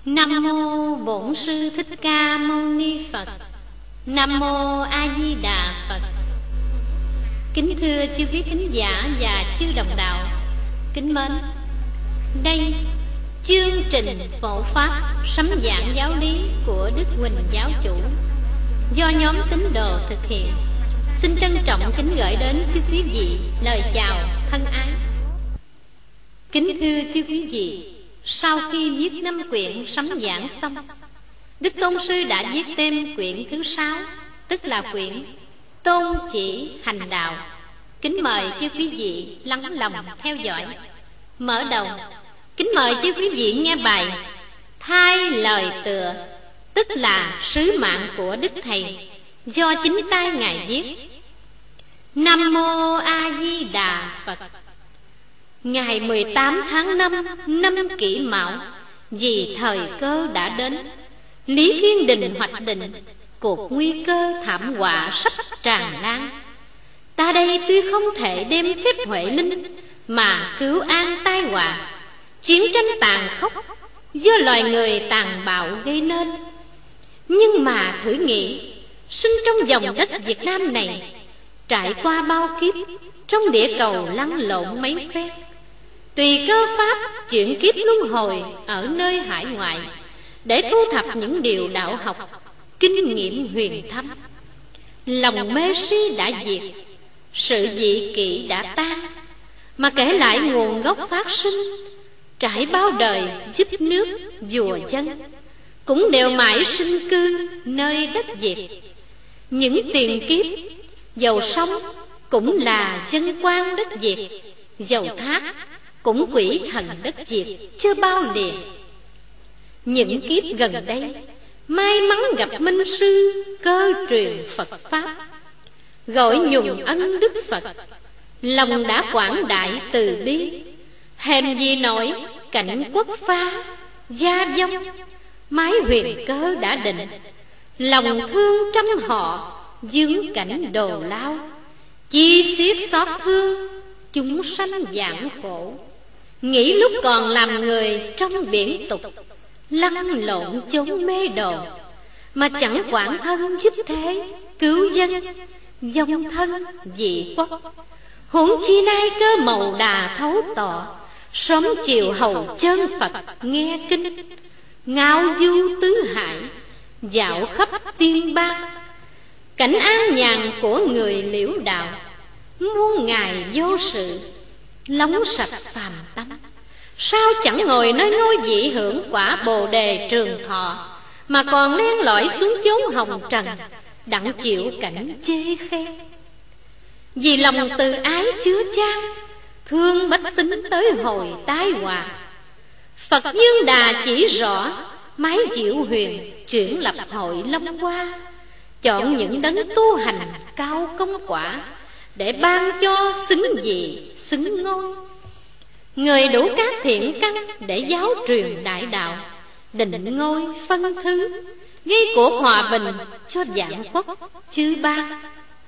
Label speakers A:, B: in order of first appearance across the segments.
A: Nam mô Bổn Sư Thích Ca Mâu Ni Phật. Nam mô A Di Đà Phật. Kính thưa chư quý khán giả và chư đồng đạo kính mến, đây chương trình phổ pháp sấm giảng giáo lý của Đức Huỳnh Giáo Chủ do nhóm tín đồ thực hiện. Xin trân trọng kính gửi đến chư quý vị lời chào thân ái. Kính thưa chư quý vị, sau khi viết 5 quyển sấm giảng xong, Đức Tôn Sư đã viết thêm quyển thứ 6, tức là quyển Tôn Chỉ Hành Đạo. Kính mời chư quý vị lắng lòng theo dõi. Mở đầu, kính mời chư quý vị nghe bài Thay Lời Tựa, tức là sứ mạng của Đức Thầy, do chính tay Ngài viết. Nam mô A Di Đà Phật. Ngày 18 tháng 5 năm Kỷ Mão, vì thời cơ đã đến, Lý Thiên Đình hoạch định cuộc nguy cơ thảm họa sắp tràn lan. Ta đây tuy không thể đem phép huệ linh mà cứu an tai họa, chiến tranh tàn khốc do loài người tàn bạo gây nên, nhưng mà thử nghĩ, sinh trong dòng đất Việt Nam này, trải qua bao kiếp trong địa cầu lăn lộn mấy phen, tùy cơ pháp chuyển kiếp luân hồi ở nơi hải ngoại để thu thập những điều đạo học, kinh nghiệm huyền thâm. Lòng mê si đã diệt, sự dị kỷ đã tan, mà kể lại nguồn gốc phát sinh, trải bao đời giúp nước vua dân, cũng đều mãi sinh cư nơi đất Việt. Những tiền kiếp giàu sống cũng là dân quan đất Việt, giàu thác cũng quỷ thần đất Việt chưa bao lìa. Những kiếp gần đây may mắn gặp minh sư cơ truyền Phật pháp, gọi nhùng ân Đức Phật, lòng đã quảng đại từ bi, hèm gì nổi cảnh quốc phá gia vong. Mái huyền cơ đã định, lòng thương trăm họ dướng cảnh đồ lao, chi xiết xót thương chúng sanh giảng khổ. Nghĩ lúc còn làm người trong biển tục, lăn lộn chốn mê đồ, mà chẳng quản thân giúp thế cứu dân, dòng thân dị quốc. Huống chi nay cơ mầu đà thấu tỏ, sớm chiều hầu chân Phật nghe kinh, ngao du tứ hải dạo khắp tiên bang. Cảnh an nhàn của người liễu đạo, muôn ngài vô sự lóng sạch phàm tâm. Sao chẳng ngồi nơi ngôi vị hưởng quả Bồ đề trường thọ, mà còn len lỏi xuống chốn hồng trần, đặng chịu cảnh chê khen. Vì lòng từ ái chứa chan, thương bách tính tới hồi tai họa, Phật Dương Đà chỉ rõ mái diệu huyền chuyển lập hội Long Hoa, chọn những đấng tu hành cao công quả để ban cho xứng vị xứng ngôi. Người đủ các thiện căn để giáo truyền đại đạo, định ngôi phân thứ, gây cuộc hòa bình cho vạn quốc chư bang.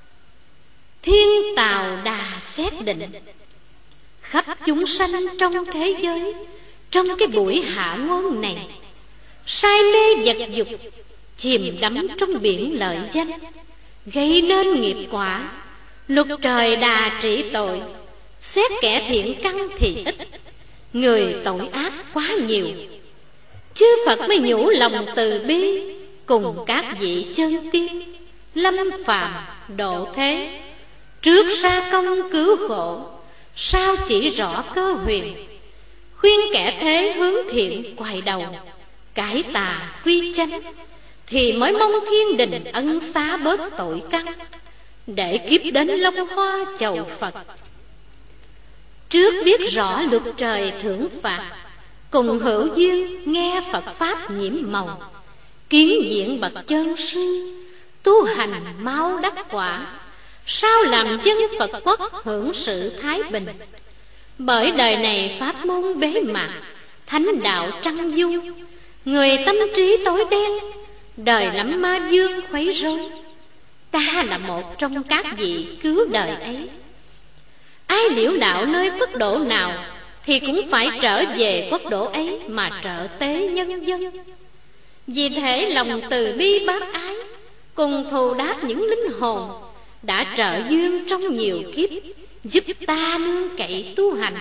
A: Thiên tào đà xét định, khắp chúng sanh trong thế giới, trong cái buổi hạ ngôn này, say mê vật dục, chìm đắm trong biển lợi danh, gây nên nghiệp quả. Luật trời đà trị tội, xét kẻ thiện căn thì ít, người tội ác quá nhiều. Chư Phật mới nhủ lòng từ bi, cùng các vị chân tiên lâm phàm độ thế, trước ra công cứu khổ, sao chỉ rõ cơ huyền. Khuyên kẻ thế hướng thiện quay đầu, cải tà quy chánh, thì mới mong thiên đình ân xá bớt tội căn, để kiếp đến Long Hoa chầu Phật. Trước biết rõ luật trời thưởng phạt, cùng hữu duyên nghe Phật pháp nhiễm màu, kiến diện bậc chân sư, tu hành mau đắc quả, sao làm dân Phật quốc hưởng sự thái bình. Bởi đời này pháp môn bế mạc, thánh đạo trăng dung, người tâm trí tối đen, đời lắm ma dương khuấy rối. Ta là một trong các vị cứu đời ấy. Ai liễu đạo nơi phước độ nào, thì cũng phải trở về quốc độ ấy mà trợ tế nhân dân. Vì thế lòng từ bi bác ái cùng thù đáp những linh hồn đã trợ duyên trong nhiều kiếp, giúp ta nương cậy tu hành.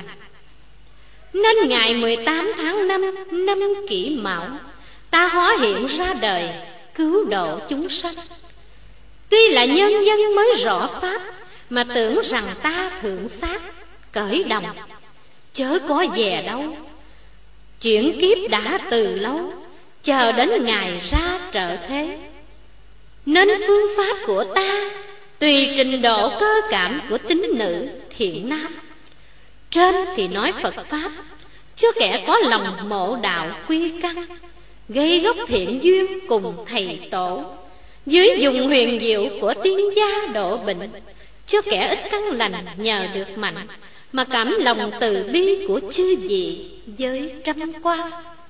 A: Nên ngày 18 tháng 5 năm Kỷ Mão, ta hóa hiện ra đời cứu độ chúng sanh. Tuy là nhân dân mới rõ pháp, mà tưởng rằng ta thượng xác cởi đồng, chớ có dè đâu. Chuyển kiếp đã từ lâu, chờ đến ngày ra trợ thế. Nên phương pháp của ta tùy trình độ cơ cảm của tín nữ thiện nam. Trên thì nói Phật pháp, chứ kẻ có lòng mộ đạo quy căn, gây gốc thiện duyên cùng thầy tổ. Dưới dùng huyền diệu của tiên gia độ bệnh, chứ kẻ ít căn lành nhờ được mạnh, mà cảm lòng từ bi của chư vị với trăm quan.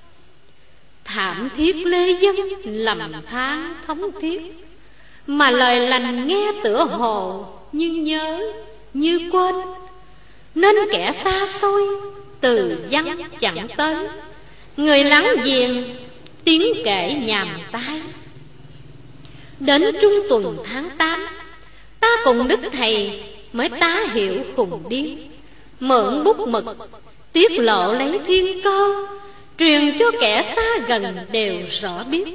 A: Thảm thiết lê dân lầm than thống thiết, mà lời lành nghe tựa hồ như nhớ như quên. Nên kẻ xa xôi từ văn chẳng tới, người láng giềng tiếng kể nhàm tai. Đến trung tuần tháng 8, ta cùng đức thầy mới tá hiểu khùng điên, mượn bút mực tiết lộ lấy thiên cơ, truyền cho kẻ xa gần đều rõ biết.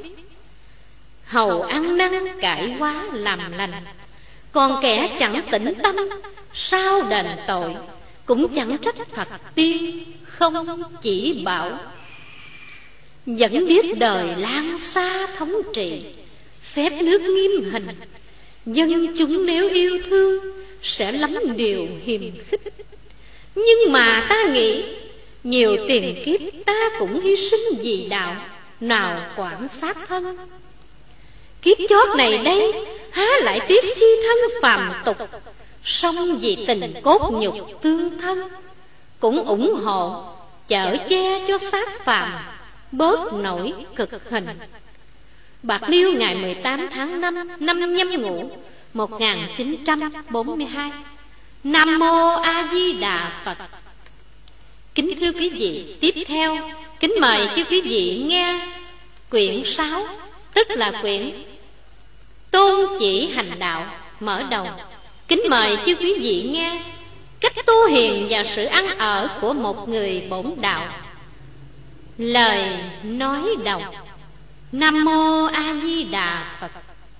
A: Hầu ăn năn cải quá làm lành, còn kẻ chẳng tĩnh tâm sao đền tội, cũng chẳng trách Phật tiên không chỉ bảo. Vẫn biết đời lan xa thống trị, phép nước nghiêm hình, dân chúng nếu yêu thương sẽ lắm điều hiềm khích. Nhưng mà ta nghĩ nhiều tiền kiếp ta cũng hy sinh vì đạo, nào quản sát thân. Kiếp chót này đây há lại tiếc chi thân phàm tục, song vì tình cốt nhục tương thân, cũng ủng hộ chở che cho xác phàm bớt nổi cực hình. Bạc Liêu ngày 18 tháng 5 năm Nhâm Ngũ 1942. Nam Mô A Di Đà Phật. Kính thưa quý vị, tiếp theo kính mời cho quý vị nghe quyển 6, tức là quyển Tôn Chỉ Hành Đạo mở đầu. Kính mời cho quý vị nghe cách tu hiền và sự ăn ở của một người bổn đạo. Lời nói đầu. Nam Mô A Di Đà Phật.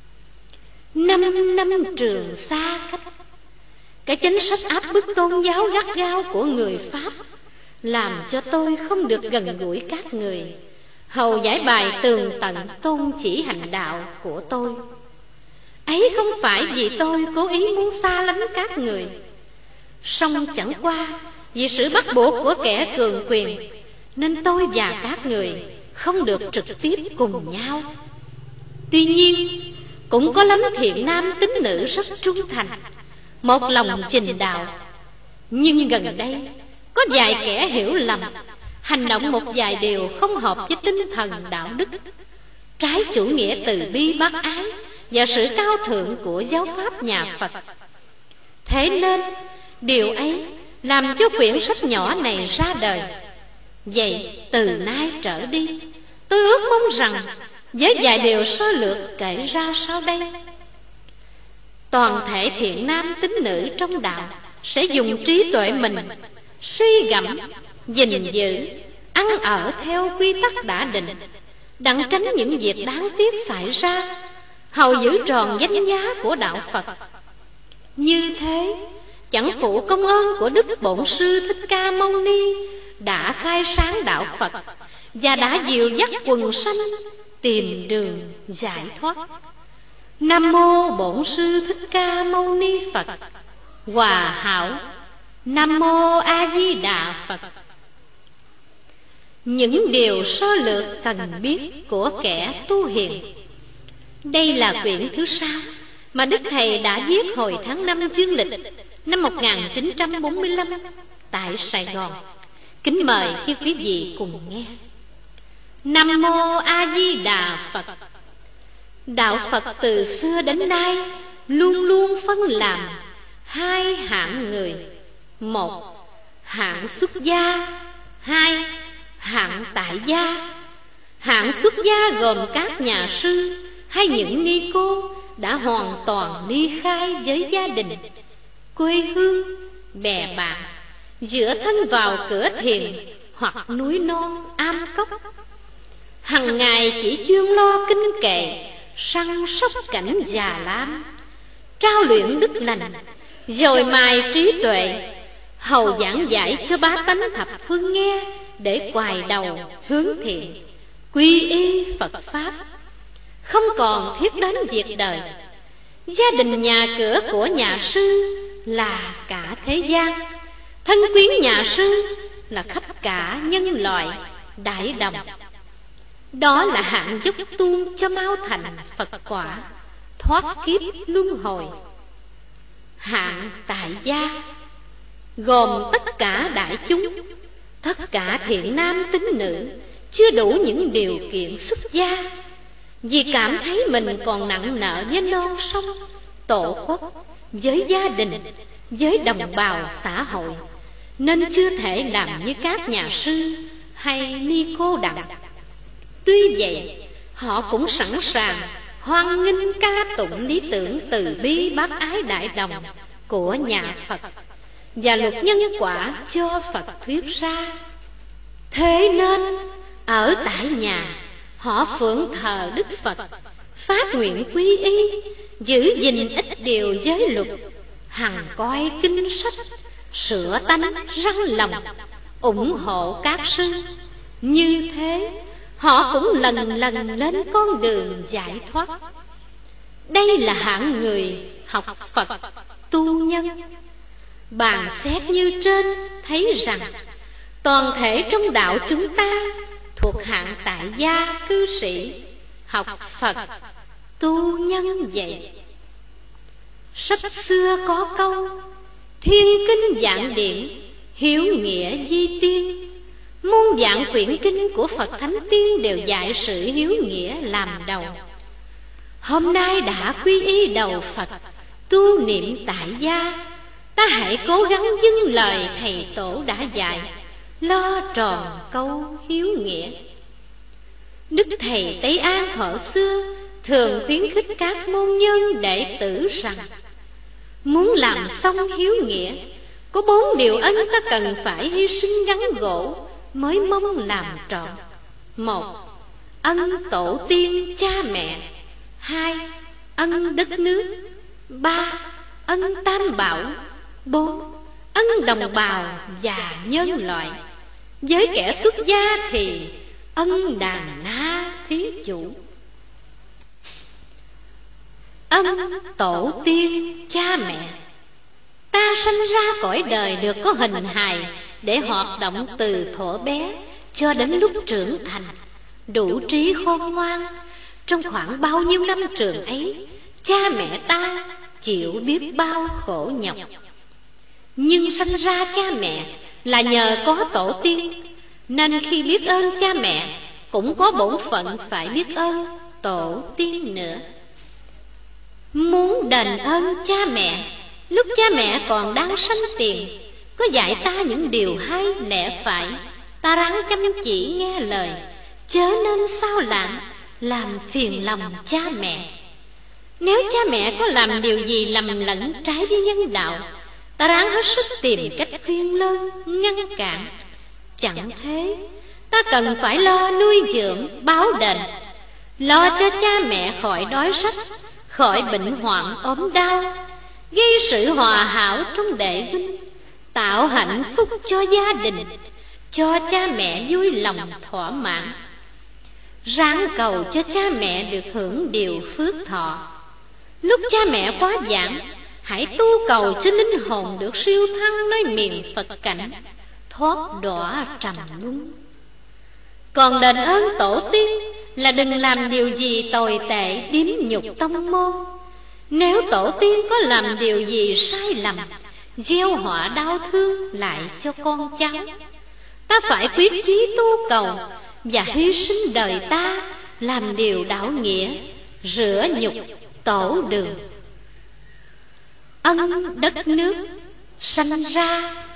A: 5 năm trường xa cách, cái chính sách áp bức tôn giáo gắt gao của người Pháp làm cho tôi không được gần gũi các người, hầu giải bài tường tận tôn chỉ hành đạo của tôi. Ấy không phải vì tôi cố ý muốn xa lánh các người, song chẳng qua vì sự bắt buộc của kẻ cường quyền, nên tôi và các người không được trực tiếp cùng nhau. Tuy nhiên cũng có lắm thiện nam tín nữ rất trung thành, một lòng trình đạo. Nhưng gần đây có vài kẻ hiểu lầm, hành động một vài điều không hợp với tinh thần đạo đức, trái chủ nghĩa từ bi bác ái và sự cao thượng của giáo pháp nhà Phật. Thế nên điều ấy làm cho quyển sách nhỏ này ra đời. Vậy từ nay trở đi, tôi ước mong rằng với vài điều sơ lược kể ra sau đây, toàn thể thiện nam tín nữ trong đạo sẽ dùng trí tuệ mình suy gẫm, gìn giữ, ăn ở theo quy tắc đã định, đặng tránh những việc đáng tiếc xảy ra, hầu giữ tròn danh giá của đạo Phật. Như thế chẳng phụ công ơn của Đức Bổn Sư Thích Ca Mâu Ni đã khai sáng đạo Phật và đã dìu dắt quần sanh tìm đường giải thoát. Nam Mô Bổn Sư Thích Ca Mâu Ni Phật. Hòa hảo. Nam Mô A Di Đà Phật. Những điều sơ lược cần biết của kẻ tu hiền. Đây là quyển thứ 6 mà Đức Thầy đã viết hồi tháng 5 dương lịch năm 1945 tại Sài Gòn. Kính mời chư quý vị cùng nghe. Nam Mô A Di Đà Phật. Đạo Phật từ xưa đến nay luôn luôn phân làm hai hạng người. Một, hạng xuất gia, 2. Hạng tại gia. Hạng xuất gia gồm các nhà sư hay những ni cô đã hoàn toàn ly khai với gia đình, quê hương, bè bạn, dựa thân vào cửa thiền hoặc núi non am cốc. Hằng ngày chỉ chuyên lo kinh kệ, săn sóc cảnh già lam, trao luyện đức lành, dồi mài trí tuệ, hầu giảng giải cho bá tánh thập phương nghe, để quài đầu hướng thiện, quy y Phật pháp, không còn thiết đến việc đời. Gia đình nhà cửa của nhà sư là cả thế gian, thân quyến nhà sư là khắp cả nhân loại đại đồng. Đó là hạng dốc tuôn cho mau thành Phật quả, thoát kiếp luân hồi. Hạng tại gia gồm tất cả đại chúng, tất cả thiện nam tín nữ chưa đủ những điều kiện xuất gia, vì cảm thấy mình còn nặng nợ với non sông, tổ quốc, với gia đình, với đồng bào xã hội, nên chưa thể làm như các nhà sư hay ni cô đặng. Tuy vậy, họ cũng sẵn sàng hoan nghênh ca tụng lý tưởng từ bi bác ái đại đồng của nhà Phật và luật nhân quả cho Phật thuyết ra. Thế nên ở tại nhà, họ phượng thờ Đức Phật, phát nguyện quy y, giữ gìn ít điều giới luật, hằng coi kinh sách, sửa tánh răng lòng, ủng hộ các sư. Như thế, họ cũng lần lần lên con đường giải thoát. Đây là hạng người học Phật, tu nhân. Bàn xét như trên, thấy rằng toàn thể trong đạo chúng ta thuộc hạng tại gia cư sĩ, học Phật, tu nhân vậy. Sách xưa có câu: thiên kinh vạn điển, hiếu nghĩa di tiên. Muôn vạn quyển kinh của Phật Thánh Tiên đều dạy sự hiếu nghĩa làm đầu. Hôm nay đã quy y đầu Phật, tu niệm tại gia, ta hãy cố gắng vâng lời thầy tổ đã dạy, lo tròn câu hiếu nghĩa. Đức thầy Tây An thuở xưa thường khuyến khích các môn nhân đệ tử rằng: muốn làm xong hiếu nghĩa, có 4 điều ân ta cần phải hy sinh gắn gỗ mới mong làm trọn. 1. Ân tổ tiên cha mẹ. 2. Ân đất nước. 3. Ân tam bảo. 4. Ân đồng bào và nhân loại. Với kẻ xuất gia thì ân đàn na thí chủ. Ân tổ tiên cha mẹ. Ta sanh ra cõi đời được có hình hài để hoạt động từ thuở bé cho đến lúc trưởng thành, đủ trí khôn ngoan. Trong khoảng bao nhiêu năm trường ấy, cha mẹ ta chịu biết bao khổ nhọc. Nhưng sanh ra cha mẹ là nhờ có tổ tiên, nên khi biết ơn cha mẹ cũng có bổn phận phải biết ơn tổ tiên nữa. Muốn đền ơn cha mẹ, lúc cha mẹ còn đang sanh tiền, có dạy ta những điều hay lẽ phải, ta ráng chăm chỉ nghe lời, chớ nên sao lãng làm phiền lòng cha mẹ. Nếu cha mẹ có làm điều gì lầm lẫn trái với nhân đạo, ta ráng hết sức tìm cách khuyên lơn, ngăn cản. Chẳng thế, ta cần phải lo nuôi dưỡng, báo đền, lo cho cha mẹ khỏi đói rách, khỏi bệnh hoạn ốm đau, gây sự hòa hảo trong đệ vinh, tạo hạnh phúc cho gia đình, cho cha mẹ vui lòng thỏa mãn. Ráng cầu cho cha mẹ được hưởng điều phước thọ. Lúc cha mẹ quá giảng, hãy tu cầu cho linh hồn được siêu thăng nơi miền Phật cảnh, thoát đọa trầm luân. Còn đền ơn tổ tiên là đừng làm điều gì tồi tệ điếm nhục tông môn. Nếu tổ tiên có làm điều gì sai lầm, gieo họa đau thương lại cho con cháu, ta phải quyết chí tu cầu và hy sinh đời ta làm điều đạo nghĩa, rửa nhục tổ đường. Ân đất nước. Sanh ra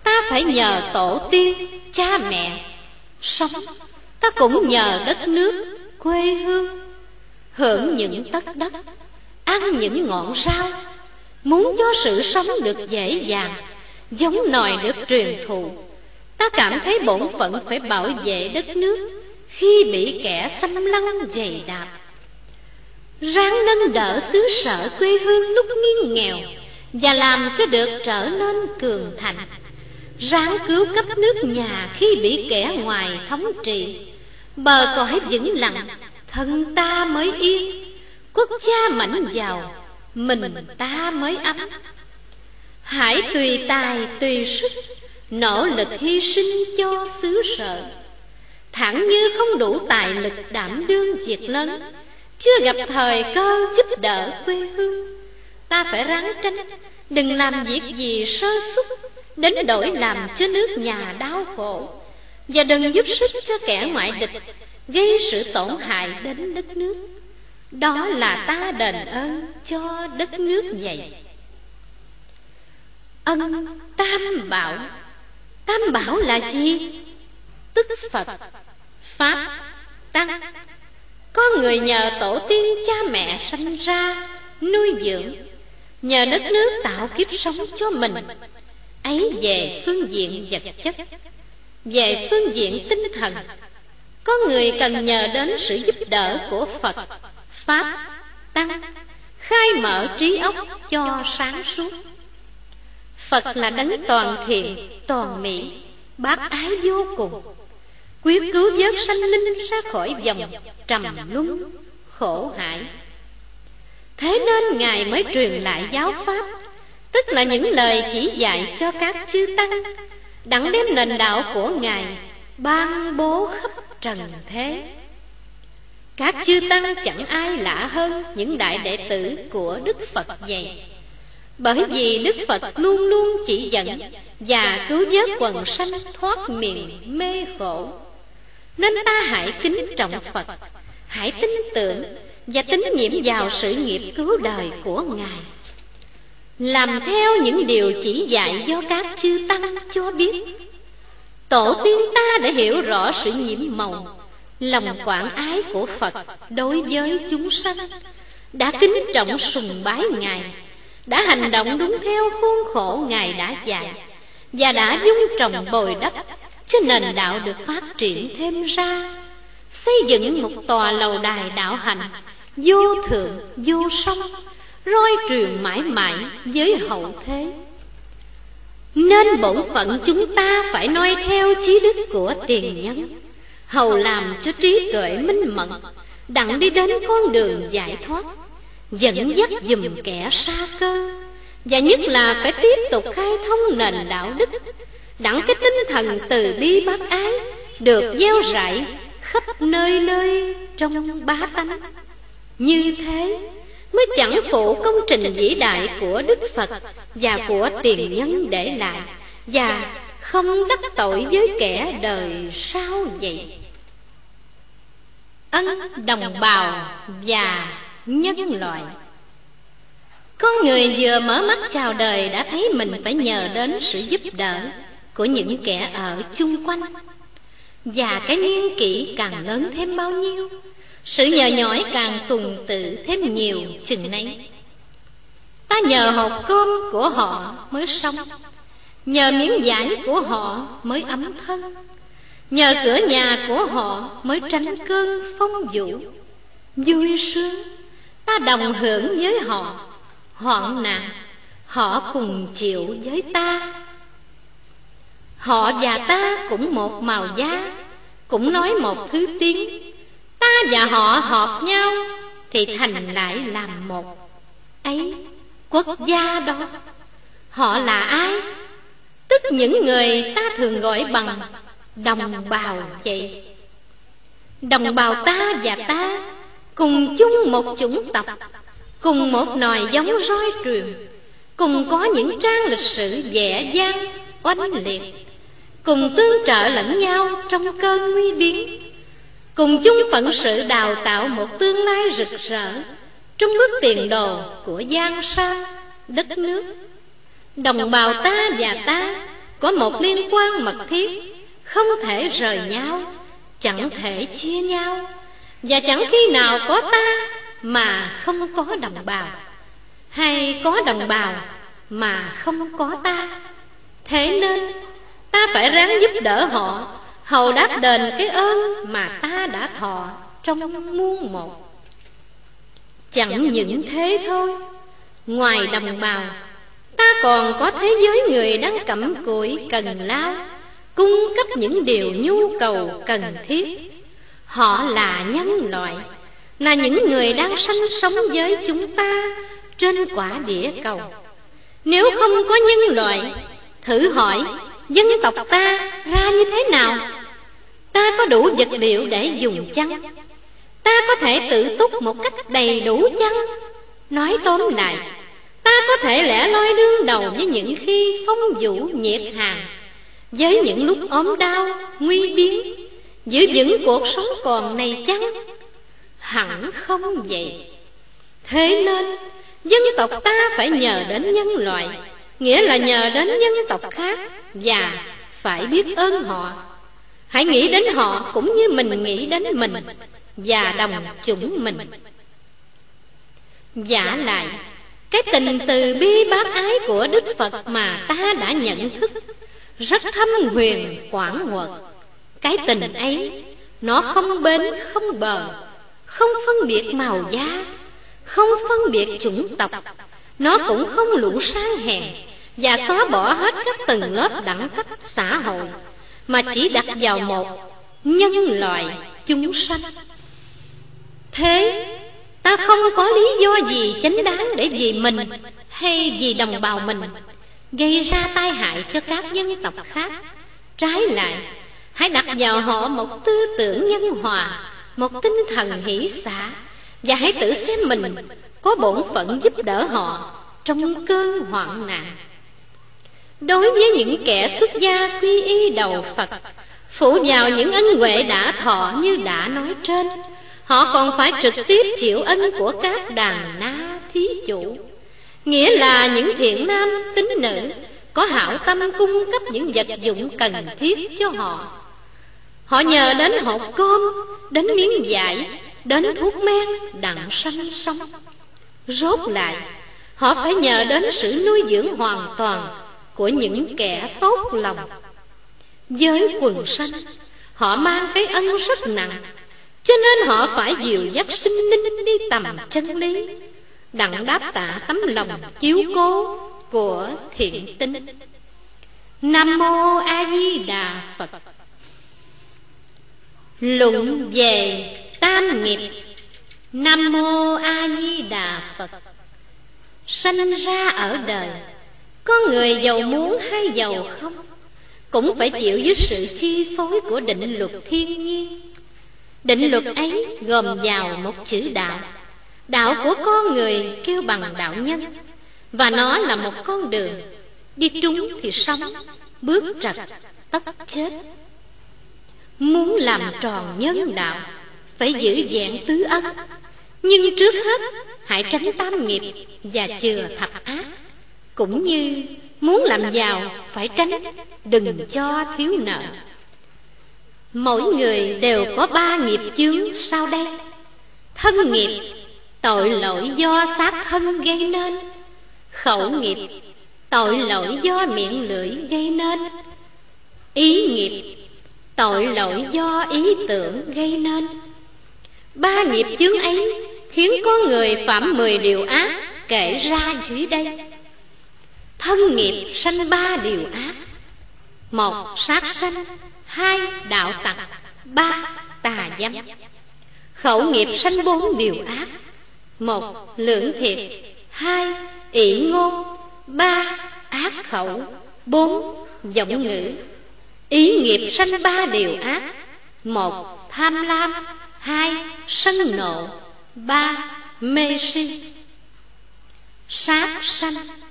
A: ta phải nhờ tổ tiên, cha mẹ. Sống, ta cũng nhờ đất nước, quê hương. Hưởng những tất đất, ăn những ngọn rau. Muốn cho sự sống được dễ dàng, giống nòi được truyền thụ, ta cảm thấy bổn phận phải bảo vệ đất nước khi bị kẻ xâm lăng dày đạp. Ráng nâng đỡ xứ sở quê hương lúc nghiêng nghèo, và làm cho được trở nên cường thạnh. Ráng cứu cấp nước nhà khi bị kẻ ngoài thống trị. Bờ cõi vững lặng, thân ta mới yên. Quốc gia mạnh giàu, mình ta mới ấm. Hãy tùy tài tùy sức, nỗ lực hy sinh cho xứ sở. Thẳng như không đủ tài lực đảm đương việc lớn, chưa gặp thời cơ giúp đỡ quê hương. Ta phải ráng tranh, đừng làm việc gì sơ suất, đến đổi làm cho nước nhà đau khổ. Và đừng giúp sức cho kẻ ngoại địch gây sự tổn hại đến đất nước. Đó là ta đền ơn cho đất nước vậy. Ân tam bảo. Tam bảo là gì? Tức Phật, Pháp, Tăng. Có người nhờ tổ tiên cha mẹ sanh ra, nuôi dưỡng, nhờ đất nước tạo kiếp sống cho mình. Ấy về phương diện vật chất. Về phương diện tinh thần, có người cần nhờ đến sự giúp đỡ của Phật, Pháp, Tăng, khai mở trí óc cho sáng suốt. Phật là đấng toàn thiện, toàn mỹ, bác ái vô cùng, quyết cứu vớt sanh linh ra khỏi vòng trầm luân khổ hải. Thế nên Ngài mới truyền lại giáo pháp, tức là những lời chỉ dạy cho các chư tăng, đặng đem nền đạo của Ngài ban bố khắp trần thế. Các chư tăng chẳng ai lạ hơn những đại đệ tử của Đức Phật vậy. Bởi vì Đức Phật luôn luôn chỉ dẫn và cứu vớt quần sanh thoát miền mê khổ. Nên ta hãy kính trọng Phật, hãy tin tưởng và tín nhiệm vào sự nghiệp cứu đời của Ngài. Làm theo những điều chỉ dạy do các chư tăng cho biết. Tổ tiên ta đã hiểu rõ sự nhiễm màu, lòng quảng ái của Phật đối với chúng sanh, đã kính trọng sùng bái Ngài, đã hành động đúng theo khuôn khổ Ngài đã dạy, và đã dung trồng bồi đắp cho nền đạo được phát triển thêm ra, xây dựng một tòa lầu đài đạo hạnh vô thượng vô song, roi truyền mãi mãi với hậu thế. Nên bổn phận chúng ta phải noi theo chí đức của tiền nhân, hầu làm cho trí tuệ minh mẫn, đặng đi đến con đường giải thoát, dẫn dắt giùm kẻ sa cơ. Và nhất là phải tiếp tục khai thông nền đạo đức, đặng cái tinh thần từ bi bác ái được gieo rải khắp nơi nơi trong bá tánh. Như thế mới chẳng phụ công trình vĩ đại của Đức Phật và của tiền nhân để lại, và không đắc tội với kẻ đời sau vậy. Ân đồng bào và nhân loại. Con người vừa mở mắt chào đời đã thấy mình phải nhờ đến sự giúp đỡ của những kẻ ở chung quanh. Và cái niên kỷ càng lớn thêm bao nhiêu, sự nhờ nhỏi càng tuần tự thêm nhiều chừng nấy. Ta nhờ hộp cơm của họ mới sống, nhờ miếng vải của họ mới ấm thân, nhờ cửa nhà của họ mới tránh cơn phong vũ. Vui sướng ta đồng hưởng với họ, hoạn nạn họ cùng chịu với ta. Họ và ta cũng một màu da, cũng nói một thứ tiếng. Ta và họ hợp nhau thì thành lại làm một. Ấy, quốc gia đó, họ là ai? Tức những người ta thường gọi bằng đồng bào vậy. Đồng bào ta và ta cùng chung một chủng tộc, cùng một nòi giống roi truyền, cùng có những trang lịch sử vẻ vang oanh liệt, cùng tương trợ lẫn nhau trong cơn nguy biến, cùng chung phận sự đào tạo một tương lai rực rỡ trong bước tiền đồ của giang sơn đất nước. Đồng bào ta và ta có một liên quan mật thiết, không thể rời nhau, chẳng thể chia nhau. Và chẳng khi nào có ta mà không có đồng bào, hay có đồng bào mà không có ta. Thế nên ta phải ráng giúp đỡ họ, hầu đáp đền cái ơn mà ta đã thọ trong muôn một. Chẳng những thế thôi, ngoài đồng bào, ta còn có thế giới người đang cặm cụi cần lao, cung cấp những điều nhu cầu cần thiết. Họ là nhân loại, là những người đang sanh sống với chúng ta trên quả địa cầu. Nếu không có nhân loại, thử hỏi dân tộc ta ra như thế nào? Ta có đủ vật liệu để dùng chăng? Ta có thể tự túc một cách đầy đủ chăng? Nói tóm lại, ta có thể lẻ loi đương đầu với những khi phong vũ nhiệt hàn, với những lúc ốm đau, nguy biến, giữ vững cuộc sống còn này chăng? Hẳn không vậy. Thế nên dân tộc ta phải nhờ đến nhân loại, nghĩa là nhờ đến dân tộc khác, và phải biết ơn họ. Hãy nghĩ đến họ cũng như mình nghĩ đến mình và đồng chủng mình. Vả lại, cái tình từ bi bác ái của Đức Phật mà ta đã nhận thức rất thâm huyền quảng quật. Cái tình ấy nó không bến không bờ, không phân biệt màu da, không phân biệt chủng tộc. Nó cũng không lũ sang hèn và xóa bỏ hết các tầng lớp đẳng cấp xã hội, mà chỉ đặt vào một nhân loại chúng sanh. Thế ta không có lý do gì chánh đáng để vì mình hay vì đồng bào mình gây ra tai hại cho các dân tộc khác. Trái lại, hãy đặt vào họ một tư tưởng nhân hòa, một tinh thần hỷ xả, và hãy tự xem mình có bổn phận giúp đỡ họ trong cơn hoạn nạn. Đối với những kẻ xuất gia quy y đầu Phật, phụ vào những ân huệ đã thọ như đã nói trên, họ còn phải trực tiếp chịu ân của các đàn na thí chủ, nghĩa là những thiện nam tín nữ có hảo tâm cung cấp những vật dụng cần thiết cho họ. Họ nhờ đến hộp cơm, đến miếng vải, đến thuốc men đặng sanh sống. Rốt lại, họ phải nhờ đến sự nuôi dưỡng hoàn toàn của những kẻ tốt lòng. Với quần sanh, họ mang cái ân rất nặng, cho nên họ phải dìu dắt sinh linh đi tầm chân lý, đặng đáp tạ tấm lòng chiếu cố của thiện tinh. Nam mô A Di Đà Phật. Luận về tam nghiệp. Nam mô A Di Đà Phật. Sanh ra ở đời, có người giàu muốn hay giàu không, cũng phải chịu dưới sự chi phối của định luật thiên nhiên. Định luật ấy gồm vào một chữ đạo. Đạo của con người kêu bằng đạo nhân, và nó là một con đường. Đi trúng thì sống, bước trật tất chết. Muốn làm tròn nhân đạo, phải giữ vẹn tứ ân. Nhưng trước hết hãy tránh tam nghiệp và chừa thập ác. Cũng như muốn làm giàu, phải tránh đừng cho thiếu nợ. Mỗi người đều có 3 nghiệp chướng sau đây. Thân nghiệp, tội lỗi do sát thân gây nên. Khẩu nghiệp, tội lỗi do miệng lưỡi gây nên. Ý nghiệp, tội lỗi do ý tưởng gây nên. 3 nghiệp chướng ấy khiến con người phạm 10 điều ác kể ra dưới đây. Thân nghiệp sanh 3 điều ác: 1. Sát sanh, 2. Đạo tặc, 3. Tà dâm. Khẩu nghiệp sanh 4 điều ác: 1. Lưỡng thiệt, 2. Ỷ ngôn, 3. Ác khẩu, 4. Vọng ngữ. Ý nghiệp sanh 3 điều ác: 1. Tham lam, 2. Sân nộ, 3. Mê si. Sát sanh.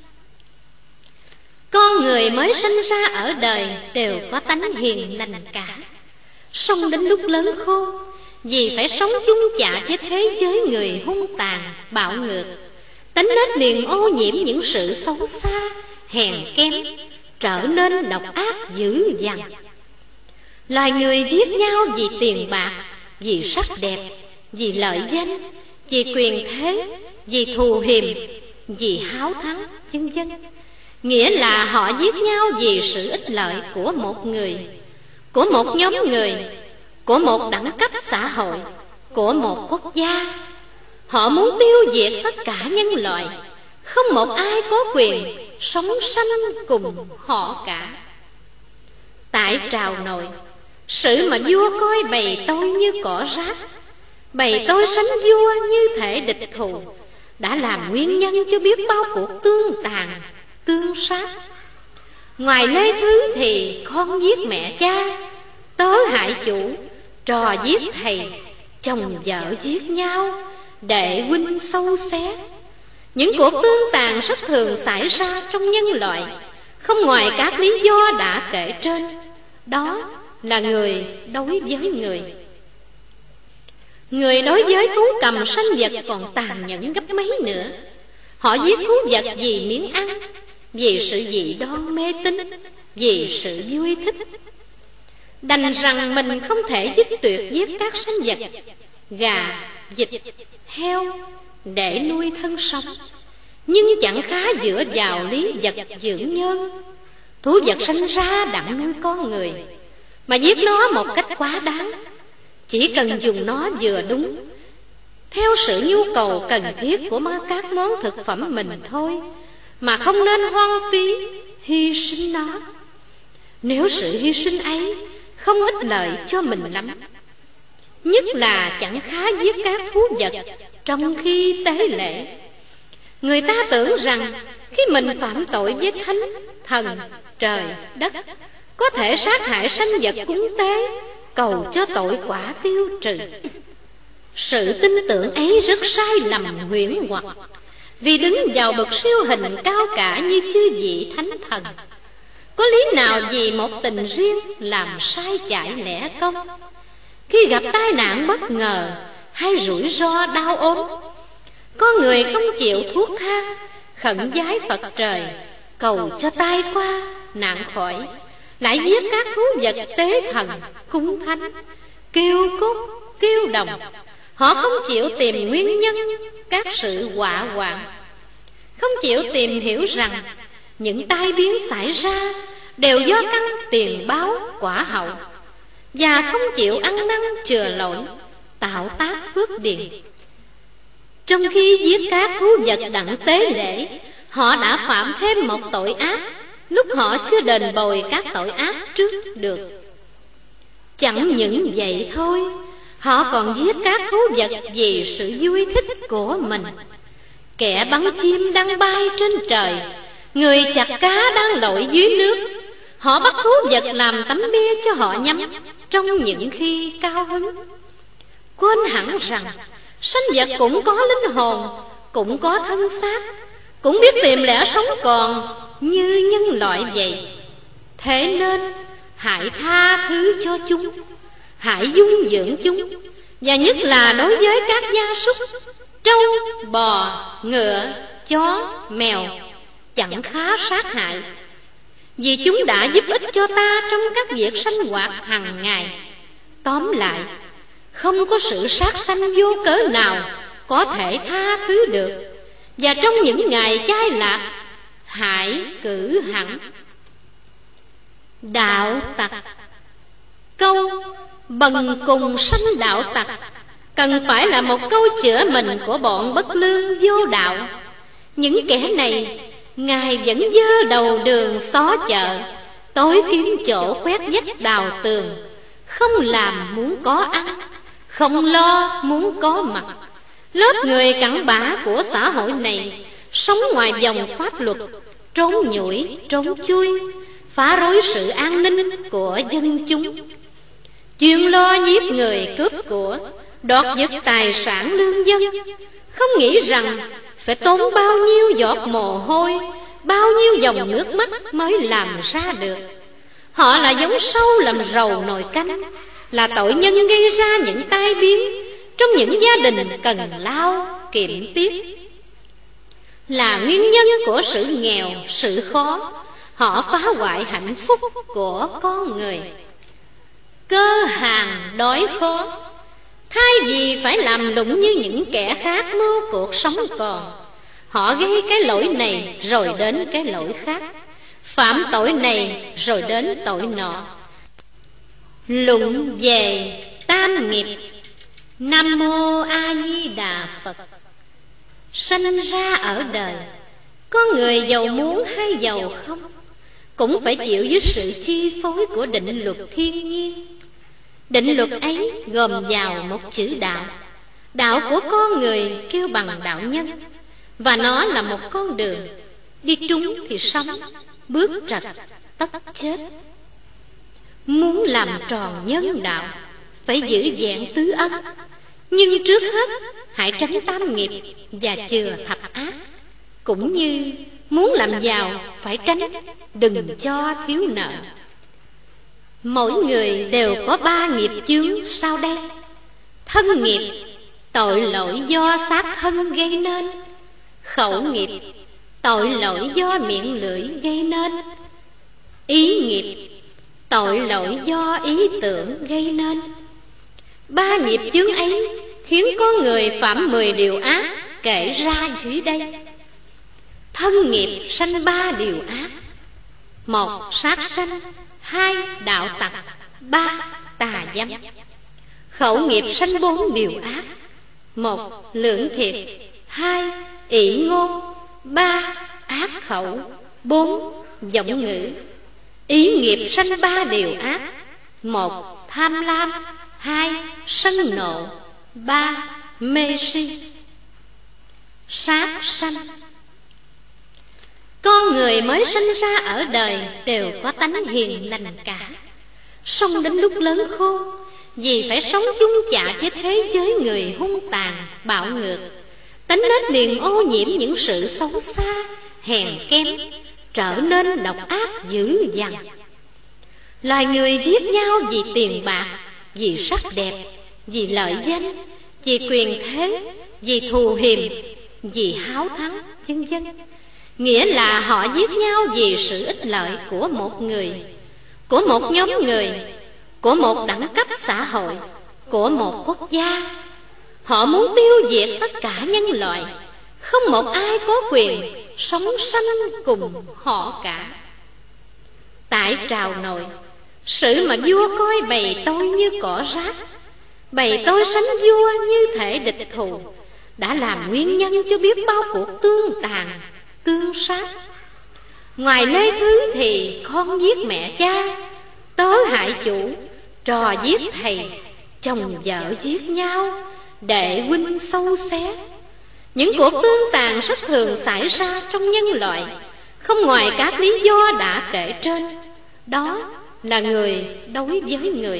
A: Con người mới sinh ra ở đời đều có tánh hiền lành cả, song đến lúc lớn khôn, vì phải sống chung chạ với thế giới người hung tàn, bạo ngược, tánh nết liền ô nhiễm những sự xấu xa, hèn kém, trở nên độc ác dữ dằn. Loài người giết nhau vì tiền bạc, vì sắc đẹp, vì lợi danh, vì quyền thế, vì thù hiềm, vì háo thắng, vân vân. Nghĩa là họ giết nhau vì sự ích lợi của một người, của một nhóm người, của một đẳng cấp xã hội, của một quốc gia. Họ muốn tiêu diệt tất cả nhân loại, không một ai có quyền sống sanh cùng họ cả. Tại Trào Nội, sự mà vua coi bầy tôi như cỏ rác, bầy tôi sánh vua như thể địch thù, đã làm nguyên nhân cho biết bao cuộc tương tàn, tương sát. Ngoài Lê Thứ thì con giết mẹ cha, tớ hại chủ, trò giết thầy, chồng vợ giết nhau, đệ huynh sâu xé. Những cuộc tương tàn rất thường xảy ra trong nhân loại, không ngoài các lý do đã kể trên. Đó là người đối với người. Người đối với thú cầm sanh vật còn tàn nhẫn gấp mấy nữa. Họ giết thú vật vì miếng ăn, vì sự dị đoan mê tín, vì sự vui thích. Đành rằng mình không thể dứt tuyệt giết các sanh vật gà, vịt, heo để nuôi thân sống, nhưng chẳng khá dựa vào lý vật dưỡng nhân. Thú vật sanh ra đặng nuôi con người, mà giết nó một cách quá đáng. Chỉ cần dùng nó vừa đúng, theo sự nhu cầu cần thiết của các món thực phẩm mình thôi, mà không nên hoang phí, hy sinh nó. Nếu sự hy sinh ấy không ích lợi cho mình lắm, nhất là chẳng khá giết các thú vật trong khi tế lễ. Người ta tưởng rằng khi mình phạm tội với thánh, thần, trời, đất, có thể sát hại sanh vật cúng tế, cầu cho tội quả tiêu trừ. Sự tin tưởng ấy rất sai lầm huyễn hoặc, vì đứng vào bậc siêu hình cao cả như chư vị thánh thần, có lý nào vì một tình riêng làm sai chạy lẽ công? Khi gặp tai nạn bất ngờ hay rủi ro đau ốm, có người không chịu thuốc thang, khẩn vái Phật trời, cầu cho tai qua, nạn khỏi, lại giết các thú vật tế thần, cúng thánh, kêu cốt, kêu đồng. Họ không chịu tìm nguyên nhân các sự họa hoạn, không chịu tìm hiểu rằng những tai biến xảy ra đều do căn tiền báo quả hậu, và không chịu ăn năn chừa lỗi, tạo tác phước điền. Trong khi giết các thú vật đặng tế lễ, họ đã phạm thêm một tội ác, lúc họ chưa đền bồi các tội ác trước được. Chẳng những vậy thôi, họ còn giết các thú vật vì sự vui thích của mình. Kẻ bắn chim đang bay trên trời, người chặt cá đang lội dưới nước. Họ bắt thú vật làm tấm bia cho họ nhắm trong những khi cao hứng, quên hẳn rằng sanh vật cũng có linh hồn, cũng có thân xác, cũng biết tìm lẽ sống còn như nhân loại vậy. Thế nên hãy tha thứ cho chúng, hãy dung dưỡng chúng, và nhất là đối với các gia súc, trâu, bò, ngựa, chó, mèo, chẳng khá sát hại, vì chúng đã giúp ích cho ta trong các việc sinh hoạt hàng ngày. Tóm lại, không có sự sát sanh vô cớ nào có thể tha thứ được, và trong những ngày chai lạc, hãy cử hẳn. Đạo tặc. Câu bần cùng sanh đạo tặc cần phải là một câu chữa mình của bọn bất lương vô đạo. Những kẻ này ngày vẫn dơ đầu đường xó chợ, tối kiếm chỗ quét vách đào tường, không làm muốn có ăn, không lo muốn có mặt. Lớp người cặn bã của xã hội này sống ngoài vòng pháp luật, trốn nhủi, trốn chui, phá rối sự an ninh của dân chúng, chuyên lo giết người cướp của, đoạt giật tài sản lương dân, không nghĩ rằng phải tốn bao nhiêu giọt mồ hôi, bao nhiêu dòng nước mắt mới làm ra được. Họ là giống sâu làm rầu nồi canh, là tội nhân gây ra những tai biến trong những gia đình cần lao kiệm tiết, là nguyên nhân của sự nghèo, sự khó, họ phá hoại hạnh phúc của con người. Cơ hàn đói khó, thay vì phải làm lụng như những kẻ khác mưu cuộc sống còn, họ gây cái lỗi này rồi đến cái lỗi khác, phạm tội này rồi đến tội nọ. Luận về tam nghiệp. Nam mô A Di Đà Phật. Sanh ra ở đời, con người giàu muốn hay giàu không cũng phải chịu dưới sự chi phối của định luật thiên nhiên. Định luật ấy gồm vào một chữ đạo. Đạo của con người kêu bằng đạo nhân, và nó là một con đường, đi trúng thì sống, bước trật tất chết. Muốn làm tròn nhân đạo phải giữ vẹn tứ ân, nhưng trước hết hãy tránh tam nghiệp và chừa thập ác. Cũng như muốn làm giàu phải tránh, đừng cho thiếu nợ. Mỗi người đều có 3 nghiệp chướng sau đây. Thân nghiệp, tội lỗi do xác thân gây nên. Khẩu nghiệp, tội lỗi do miệng lưỡi gây nên. Ý nghiệp, tội lỗi do ý tưởng gây nên. 3 nghiệp chướng ấy khiến con người phạm 10 điều ác kể ra dưới đây. Thân nghiệp sanh 3 điều ác: 1. Sát sanh, 2. Đạo tặc, 3. Tà dâm. Khẩu nghiệp sanh 4 điều ác: 1. Lưỡng thiệt, 2. Ỷ ngôn, 3. Ác khẩu, 4. Vọng ngữ. Ý nghiệp sanh 3 điều ác: 1. Tham lam, 2. Sân nộ, 3. Mê si. Sát sanh. Con người mới sinh ra ở đời đều có tánh hiền lành cả, song đến lúc lớn khôn, vì phải sống chung chạ với thế giới người hung tàn, bạo ngược, tính nết liền ô nhiễm những sự xấu xa, hèn kém, trở nên độc ác dữ dằn. Loài người giết nhau vì tiền bạc, vì sắc đẹp, vì lợi danh, vì quyền thế, vì thù hiềm, vì háo thắng, vân vân. Nghĩa là họ giết nhau vì sự ích lợi của một người, của một nhóm người, của một đẳng cấp xã hội, của một quốc gia. Họ muốn tiêu diệt tất cả nhân loại, không một ai có quyền sống sanh cùng họ cả. Tại Trào Nội, sự mà vua coi bầy tôi như cỏ rác, bầy tôi sánh vua như thể địch thù, đã làm nguyên nhân cho biết bao cuộc tương tàn, tương sát. Ngoài Lê Thứ thì con giết mẹ cha, tớ hại chủ, trò giết thầy, chồng vợ giết nhau, đệ huynh sâu xé. Những cuộc tương tàn rất thường xảy ra trong nhân loại, không ngoài các lý do đã kể trên. Đó là người đối với người.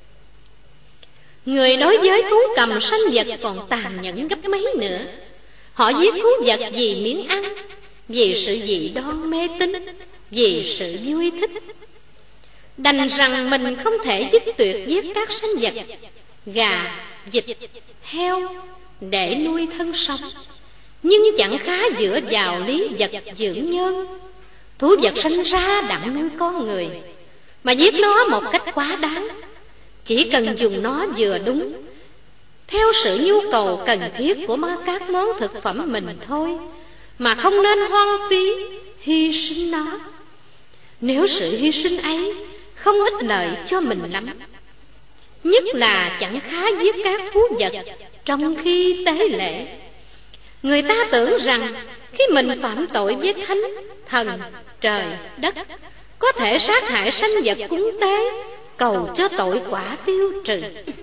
A: Người đối với thú cầm sanh vật còn tàn nhẫn gấp mấy nữa. Họ giết thú vật vì miếng ăn, vì sự dị đoan mê tín, vì sự vui thích. Đành rằng mình không thể dứt tuyệt giết các sanh vật gà, vịt, heo để nuôi thân sống, nhưng chẳng khá dựa vào lý vật dưỡng nhân. Thú vật sinh ra đặng nuôi con người, mà giết nó một cách quá đáng. Chỉ cần dùng nó vừa đúng, theo sự nhu cầu cần thiết của các món thực phẩm mình thôi, mà không nên hoang phí, hy sinh nó. Nếu sự hy sinh ấy không ích lợi cho mình lắm, nhất là chẳng khá giết các thú vật trong khi tế lễ. Người ta tưởng rằng khi mình phạm tội với thánh, thần, trời, đất, có thể sát hại sanh vật cúng tế, cầu cho tội quả tiêu trừ.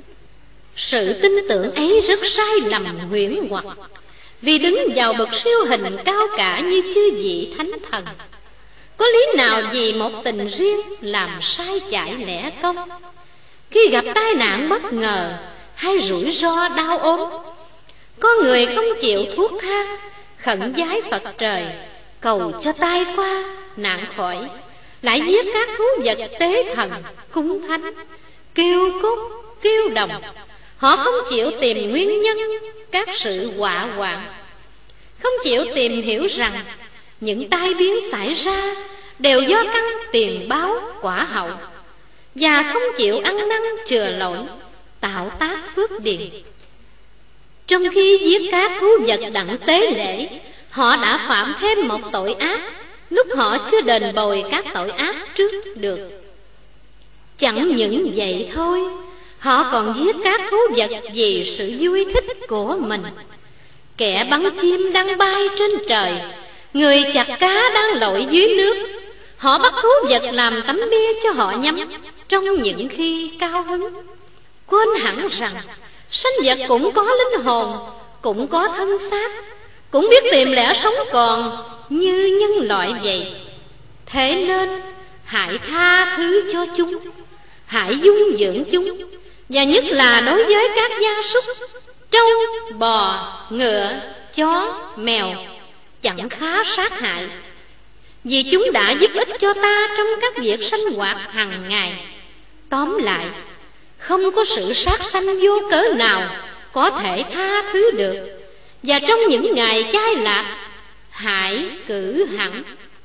A: Sự tin tưởng ấy rất sai lầm huyễn hoặc, vì đứng vào bậc siêu hình cao cả như chư vị thánh thần, có lý nào vì một tình riêng làm sai chạy lẽ công? Khi gặp tai nạn bất ngờ hay rủi ro đau ốm, có người không chịu thuốc thang, khẩn vái Phật trời, cầu cho tai qua, nạn khỏi, lại giết các thú vật tế thần, cúng thánh, kêu cốt, kêu đồng. Họ không chịu tìm nguyên nhân các sự họa hoạn, không chịu tìm hiểu rằng những tai biến xảy ra đều do căn tiền báo quả hậu, và không chịu ăn năn chừa lỗi, tạo tác phước điền. Trong khi giết các thú vật đặng tế lễ, họ đã phạm thêm một tội ác lúc họ chưa đền bồi các tội ác trước được. Chẳng những vậy thôi, họ còn giết các thú vật vì sự vui thích của mình. Kẻ bắn chim đang bay trên trời, người chặt cá đang lội dưới nước. Họ bắt thú vật làm tấm bia cho họ nhắm trong những khi cao hứng, quên hẳn rằng sanh vật cũng có linh hồn, cũng có thân xác, cũng biết tìm lẽ sống còn như nhân loại vậy. Thế nên hãy tha thứ cho chúng, hãy dung dưỡng chúng, và nhất là đối với các gia súc, trâu, bò, ngựa, chó, mèo, chẳng khá sát hại, vì chúng đã giúp ích cho ta trong các việc sinh hoạt hàng ngày. Tóm lại, không có sự sát sanh vô cớ nào có thể tha thứ được, và trong những ngày chai lạc, hãy cử hẳn.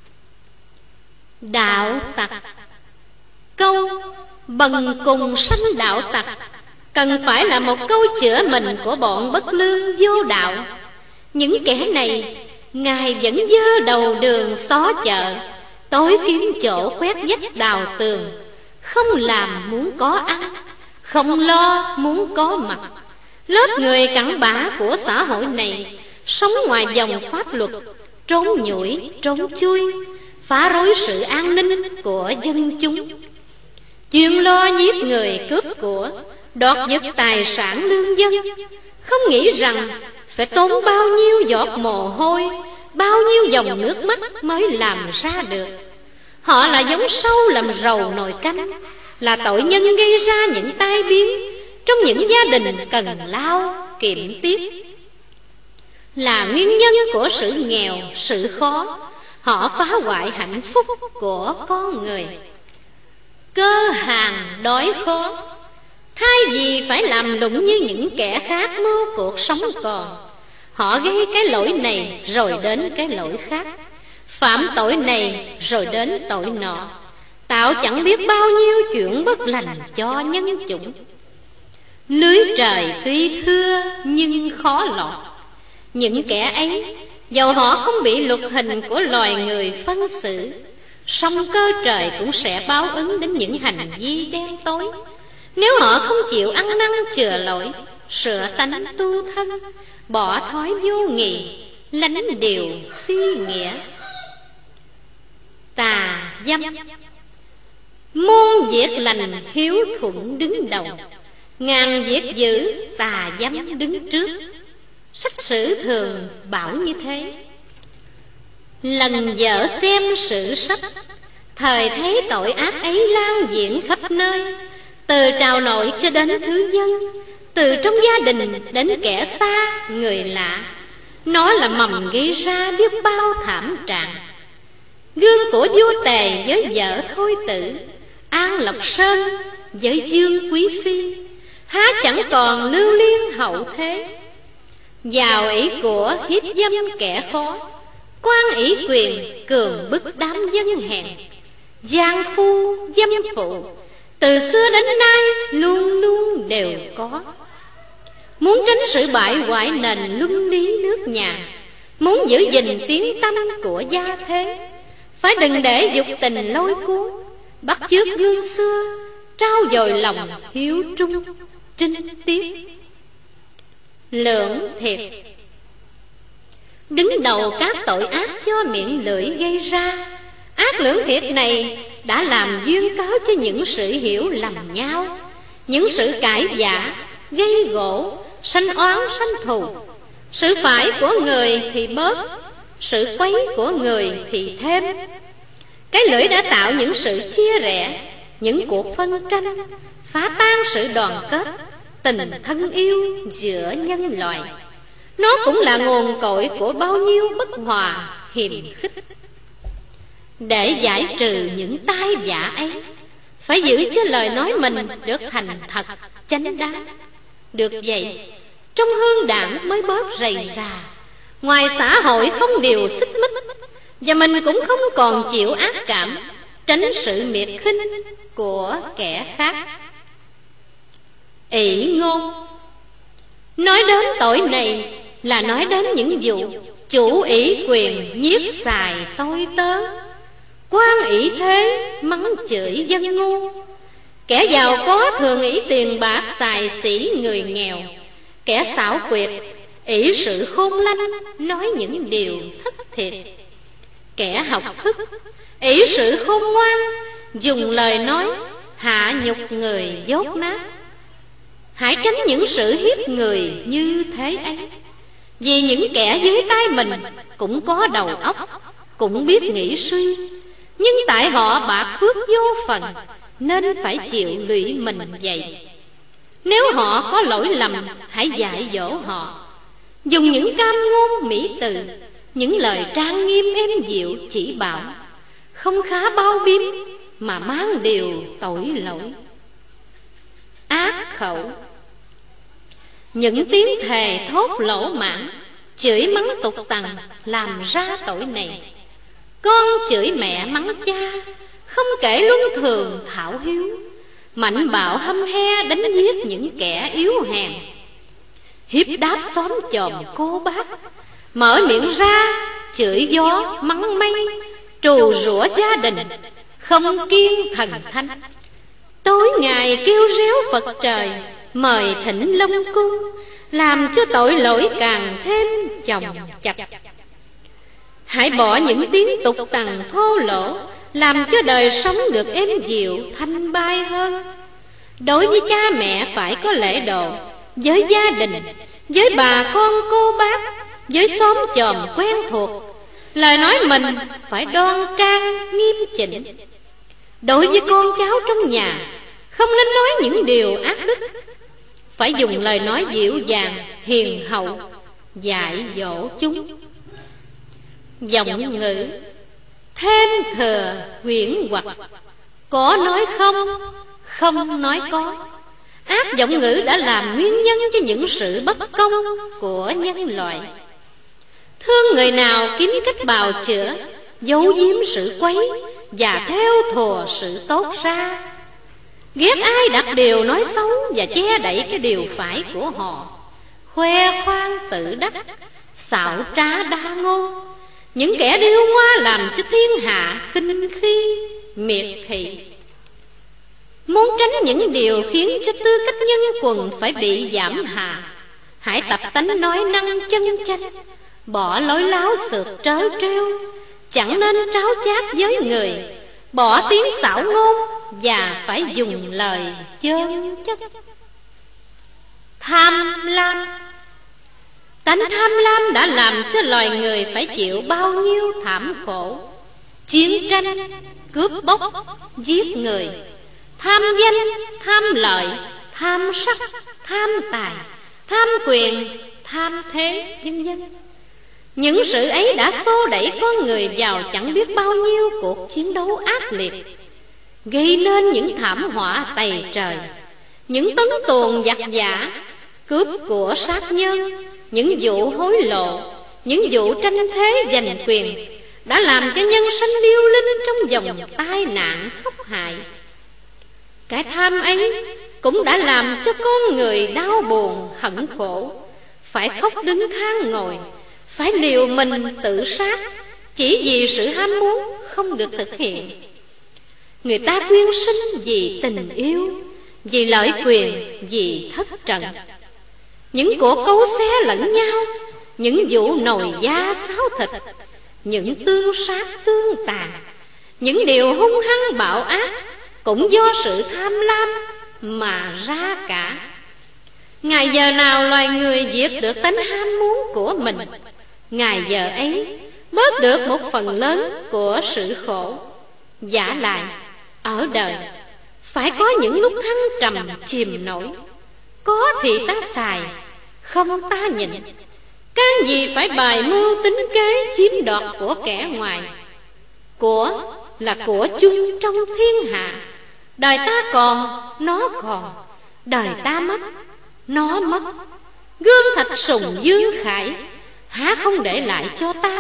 A: Đạo tặc. Câu bần cùng sanh đạo tặc cần phải là một câu chữa mình của bọn bất lương vô đạo. Những kẻ này ngày vẫn dơ đầu đường xó chợ, tối kiếm chỗ khoét vách đào tường, không làm muốn có ăn, không lo muốn có mặt. Lớp người cặn bã của xã hội này sống ngoài vòng pháp luật, trốn nhủi, trốn chui, phá rối sự an ninh của dân chúng, chuyên lo giết người cướp của, đoạt giật tài sản lương dân, không nghĩ rằng phải tốn bao nhiêu giọt mồ hôi, bao nhiêu dòng nước mắt mới làm ra được. Họ là giống sâu làm rầu nồi canh, là tội nhân gây ra những tai biến trong những gia đình cần lao kiệm tiết, là nguyên nhân của sự nghèo, sự khó. Họ phá hoại hạnh phúc của con người. Cơ hàn đói khó, thay vì phải làm lụng như những kẻ khác mưu cuộc sống còn, họ gây cái lỗi này rồi đến cái lỗi khác, phạm tội này rồi đến tội nọ, tạo chẳng biết bao nhiêu chuyện bất lành cho nhân chủng. Lưới trời tuy thưa nhưng khó lọt. Những kẻ ấy, dầu họ không bị luật hình của loài người phân xử, song cơ trời cũng sẽ báo ứng đến những hành vi đen tối, nếu họ không chịu ăn năn chừa lỗi, sửa tánh tu thân, bỏ thói vô nghị, lánh điều phi nghĩa. Tà dâm. Muôn việc lành hiếu thuận đứng đầu, ngàn việc dữ tà dâm đứng trước. Sách sử thường bảo như thế. Lần dở xem sử sách, thời thấy tội ác ấy lan diễn khắp nơi, từ trào nội cho đến thứ dân, từ trong gia đình đến kẻ xa người lạ. Nó là mầm gây ra biết bao thảm trạng. Gương của vua Tề với vợ Thôi Tử, An Lộc Sơn với Dương Quý Phi, há chẳng còn lưu liên hậu thế. Giàu ỷ của hiếp dâm kẻ khó, quan ỷ quyền cường bức đám dân hèn. Giang phu dâm phụ từ xưa đến nay luôn luôn đều có. Muốn tránh sự bại hoại nền luân lý nước nhà, muốn giữ gìn tiếng tăm của gia thế, phải đừng để dục tình lôi cuốn, bắt chước gương xưa, trao dồi lòng hiếu trung trinh tiết. Lưỡng thiệt. Đứng đầu các tội ác do miệng lưỡi gây ra, ác lưỡng thiệt này đã làm duyên cớ cho những sự hiểu lầm nhau, những sự cãi vã, gây gổ, sanh oán sanh thù. Sự phải của người thì bớt, sự quấy của người thì thêm. Cái lưỡi đã tạo những sự chia rẽ, những cuộc phân tranh, phá tan sự đoàn kết, tình thân yêu giữa nhân loại. Nó cũng là nguồn cội của bao nhiêu bất hòa hiềm khích. Để giải trừ những tai vạ ấy, phải giữ cho lời nói mình được thành thật, chánh đáng. Được vậy, trong hương đảng mới bớt rầy rà, ngoài xã hội không điều xích mích, và mình cũng không còn chịu ác cảm, tránh sự miệt khinh của kẻ khác. Ỷ ngôn. Nói đến tội này là nói đến những vụ chủ ỷ quyền nhiếc xài tôi tớ, quan ỷ thế mắng chửi dân ngu. Kẻ giàu có thường ỷ tiền bạc xài xỉ người nghèo. Kẻ xảo quyệt ỷ sự khôn lanh, nói những điều thất thiệt. Kẻ học thức ỷ sự khôn ngoan, dùng lời nói hạ nhục người dốt nát. Hãy tránh những sự hiếp người như thế ấy, vì những kẻ dưới tay mình cũng có đầu óc, cũng biết nghĩ suy, nhưng tại họ bạc phước vô phần, nên phải chịu lụy mình vậy. Nếu họ có lỗi lầm, hãy dạy dỗ họ, dùng những cam ngôn mỹ từ, những lời trang nghiêm êm dịu chỉ bảo, không khá bao biếm mà mang điều tội lỗi. Ác khẩu. Những tiếng thề thốt lỗ mãn, chửi mắng tục tằn làm ra tội này. Con chửi mẹ mắng cha, không kể luân thường thảo hiếu, mạnh bạo hăm he đánh giết những kẻ yếu hèn. Hiếp đáp xóm chòm cô bác, mở miệng ra chửi gió mắng mây, trù rủa gia đình, không kiêng thần thanh. Tối ngày kêu réo Phật trời, mời thỉnh Long Cung, làm cho tội lỗi càng thêm chồng chặt. Hãy bỏ những tiếng tục tằn thô lỗ, làm cho đời sống được êm dịu thanh bai hơn. Đối với cha mẹ phải có lễ độ, với gia đình, với bà con cô bác, với xóm chòm quen thuộc, lời nói mình phải đoan trang nghiêm chỉnh. Đối với con cháu trong nhà, không nên nói những điều ác đức, phải dùng lời nói dịu dàng hiền hậu, dạy dỗ chúng. Giọng ngữ. Thêm thừa huyễn hoặc, có nói không, không nói có. Ác giọng ngữ đã làm nguyên nhân cho những sự bất công của nhân loại. Thương người nào kiếm cách bào chữa, giấu giếm sự quấy và theo thùa sự tốt ra. Ghét ai đặt điều nói xấu và che đậy cái điều phải của họ. Khoe khoang tự đắc, xạo trá đa ngôn, những kẻ điêu ngoa làm cho thiên hạ khinh khi miệt thị. Muốn tránh những điều khiến cho tư cách nhân quần phải bị giảm hạ, hãy tập tánh nói năng chân chánh, bỏ lối láo xược trớ trêu, chẳng nên tráo chát với người, bỏ tiếng xảo ngôn và phải dùng lời chân chất. Tham lam. Tánh tham lam đã làm cho loài người phải chịu bao nhiêu thảm khổ: chiến tranh, cướp bóc, giết người, tham danh, tham lợi, tham sắc, tham tài, tham quyền, tham thế, vân vân. Những sự ấy đã xô đẩy con người vào chẳng biết bao nhiêu cuộc chiến đấu ác liệt, gây nên những thảm họa tày trời, những tấn tuồng giặc giả, cướp của sát nhân, những vụ hối lộ, những vụ tranh thế giành quyền, đã làm cho nhân sanh điêu linh trong dòng tai nạn khốc hại. Cái tham ấy cũng đã làm cho con người đau buồn hận khổ, phải khóc đứng than ngồi, phải liều mình tự sát, chỉ vì sự ham muốn không được thực hiện. Người ta quyên sinh vì tình yêu, vì lợi quyền, vì thất trận. Những cuộc cấu xé lẫn nhau, những vụ nồi da xáo thịt, những tương sát tương tàn, những điều hung hăng bạo ác cũng do sự tham lam mà ra cả. Ngày giờ nào loài người diệt được tánh ham muốn của mình, ngày giờ ấy bớt được một phần lớn của sự khổ. Vả lại, ở đời phải có những lúc thăng trầm chìm nổi, có thì ta xài, không ta nhịn. Can gì phải bài mưu tính kế chiếm đoạt của kẻ ngoài. Của là của chung trong thiên hạ. Đời ta còn, nó còn. Đời ta mất, nó mất. Gương thạch sùng Dương Khải há không để lại cho ta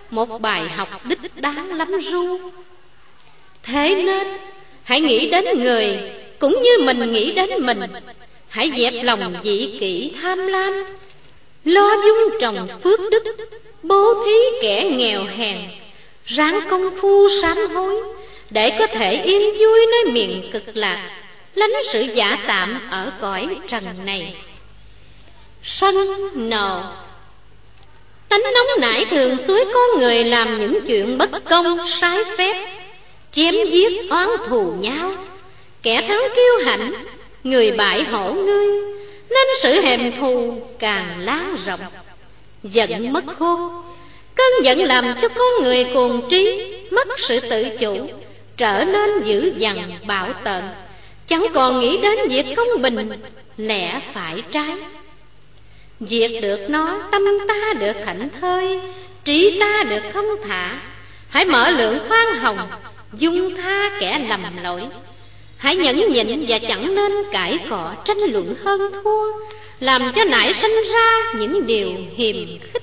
B: một bài học đích đáng lắm ru. Thế nên hãy nghĩ đến người cũng như mình nghĩ đến mình. Hãy dẹp lòng dị kỷ tham lam, lo dung trồng phước đức, bố thí kẻ nghèo hèn, ráng công phu sám hối, để có thể yên vui nơi miền cực lạc, lánh sự giả tạm ở cõi trần này. Sân nộ, tánh nóng nảy thường xúi con người làm những chuyện bất công sai phép, chém giết oán thù nhau. Kẻ thắng kiêu hãnh, người bại hổ ngươi, nên sự hèm thù càng lan rộng. Giận mất khôn, cơn giận làm cho con người cuồng trí, mất sự tự chủ, trở nên dữ dằn bạo tợn, chẳng còn nghĩ đến việc công bình, lẽ phải trái. Diệt được nó, tâm ta được thảnh thơi, trí ta được thông thả. Hãy mở lượng khoan hồng, dung tha kẻ lầm lỗi. Hãy nhẫn nhịn và chẳng nên cãi cọ tranh luận hơn thua, làm cho nảy sinh ra những điều hiềm khích.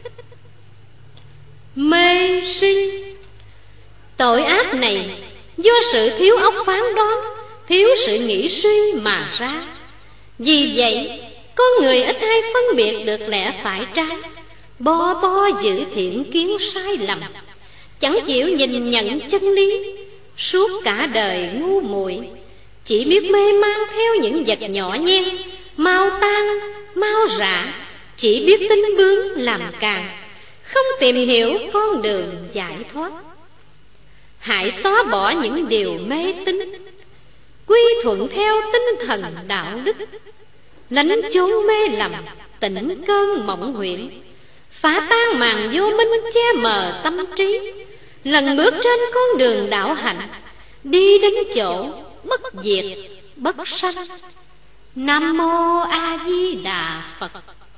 B: Mê si, tội ác này do sự thiếu óc phán đoán, thiếu sự nghĩ suy mà ra. Vì vậy con người ít hay phân biệt được lẽ phải trái, bo giữ thiện kiến sai lầm, chẳng chịu nhìn nhận chân lý. Suốt cả đời ngu muội, chỉ biết mê man theo những vật nhỏ nhen, mau tan mau rã, chỉ biết tính bướng làm càng, không tìm hiểu con đường giải thoát. Hãy xóa bỏ những điều mê tín, quy thuận theo tinh thần đạo đức, lánh chốn mê lầm, tỉnh cơn mộng huyễn, phá tan màn vô minh che mờ tâm trí, lần bước trên con đường đạo hạnh, đi đến chỗ bất diệt bất sanh. Nam mô A Di Đà Phật.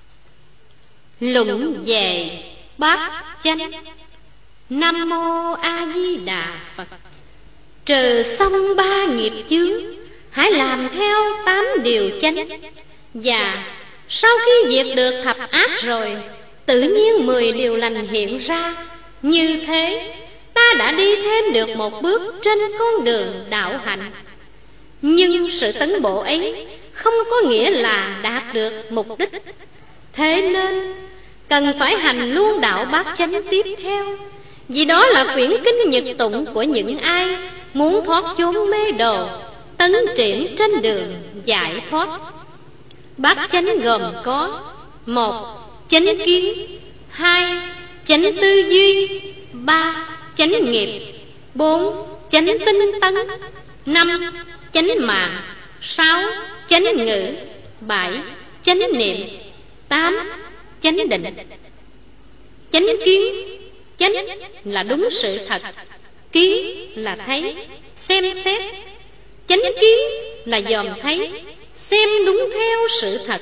B: Luận về bát chánh. Nam mô A Di Đà Phật. Trừ xong 3 nghiệp chướng, hãy làm theo 8 điều chánh. Và sau khi diệt được thập ác rồi, tự nhiên 10 điều lành hiện ra. Như thế ta đã đi thêm được một bước trên con đường đạo hạnh. Nhưng sự tấn bộ ấy không có nghĩa là đạt được mục đích. Thế nên cần phải hành luôn đạo bát chánh tiếp theo, vì đó là quyển kinh nhật tụng của những ai muốn thoát chốn mê đồ, tấn triển trên đường giải thoát. Bát chánh gồm có: 1. Chánh kiến, 2. Chánh tư duy, 3. Chánh nghiệp, 4. Chánh tinh tấn, 5. Chánh mạng, 6. Chánh ngữ, 7. Chánh niệm, 8. Chánh định. Chánh kiến, chánh là đúng sự thật, kiến là thấy, xem xét. Chánh kiến là dòm thấy, xem đúng theo sự thật.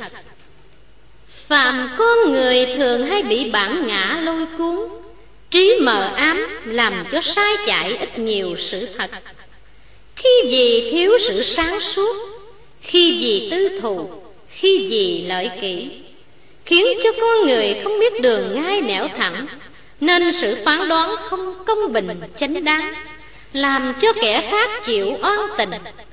B: Phàm con người thường hay bị bản ngã lôi cuốn, trí mờ ám làm cho sai chạy ít nhiều sự thật. Khi gì thiếu sự sáng suốt, khi gì tư thù, khi gì lợi kỷ, khiến cho con người không biết đường ngay nẻo thẳng, nên sự phán đoán không công bình chánh đáng, làm cho kẻ khác chịu oan tình.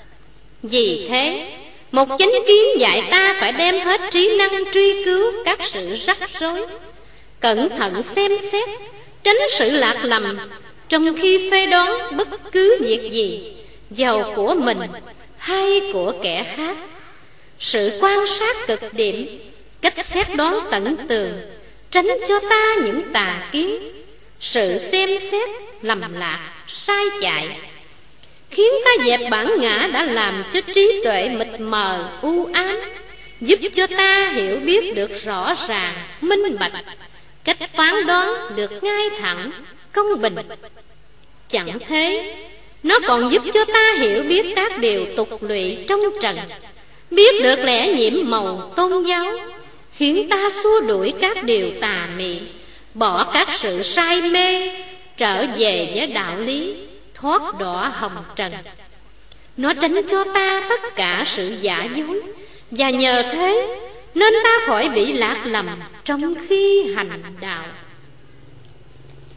B: Vì thế một chánh kiến dạy ta phải đem hết trí năng truy cứu các sự rắc rối, cẩn thận xem xét, tránh sự lạc lầm trong khi phê đoán bất cứ việc gì, dầu của mình hay của kẻ khác. Sự quan sát cực điểm, cách xét đoán tận tường, tránh cho ta những tà kiến. Sự xem xét lầm lạc sai chạy, khiến ta dẹp bản ngã đã làm cho trí tuệ mịt mờ u ám, giúp cho ta hiểu biết được rõ ràng minh bạch, cách phán đoán được ngay thẳng công bình. Chẳng thế, nó còn giúp cho ta hiểu biết các điều tục lụy trong trần, biết được lẽ nhiễm màu tôn giáo, khiến ta xua đuổi các điều tà mị, bỏ các sự say mê, trở về với đạo lý, thoát đọa hồng trần. Nó tránh cho ta tất cả sự giả dối, và nhờ thế nên ta khỏi bị lạc lầm trong khi hành đạo.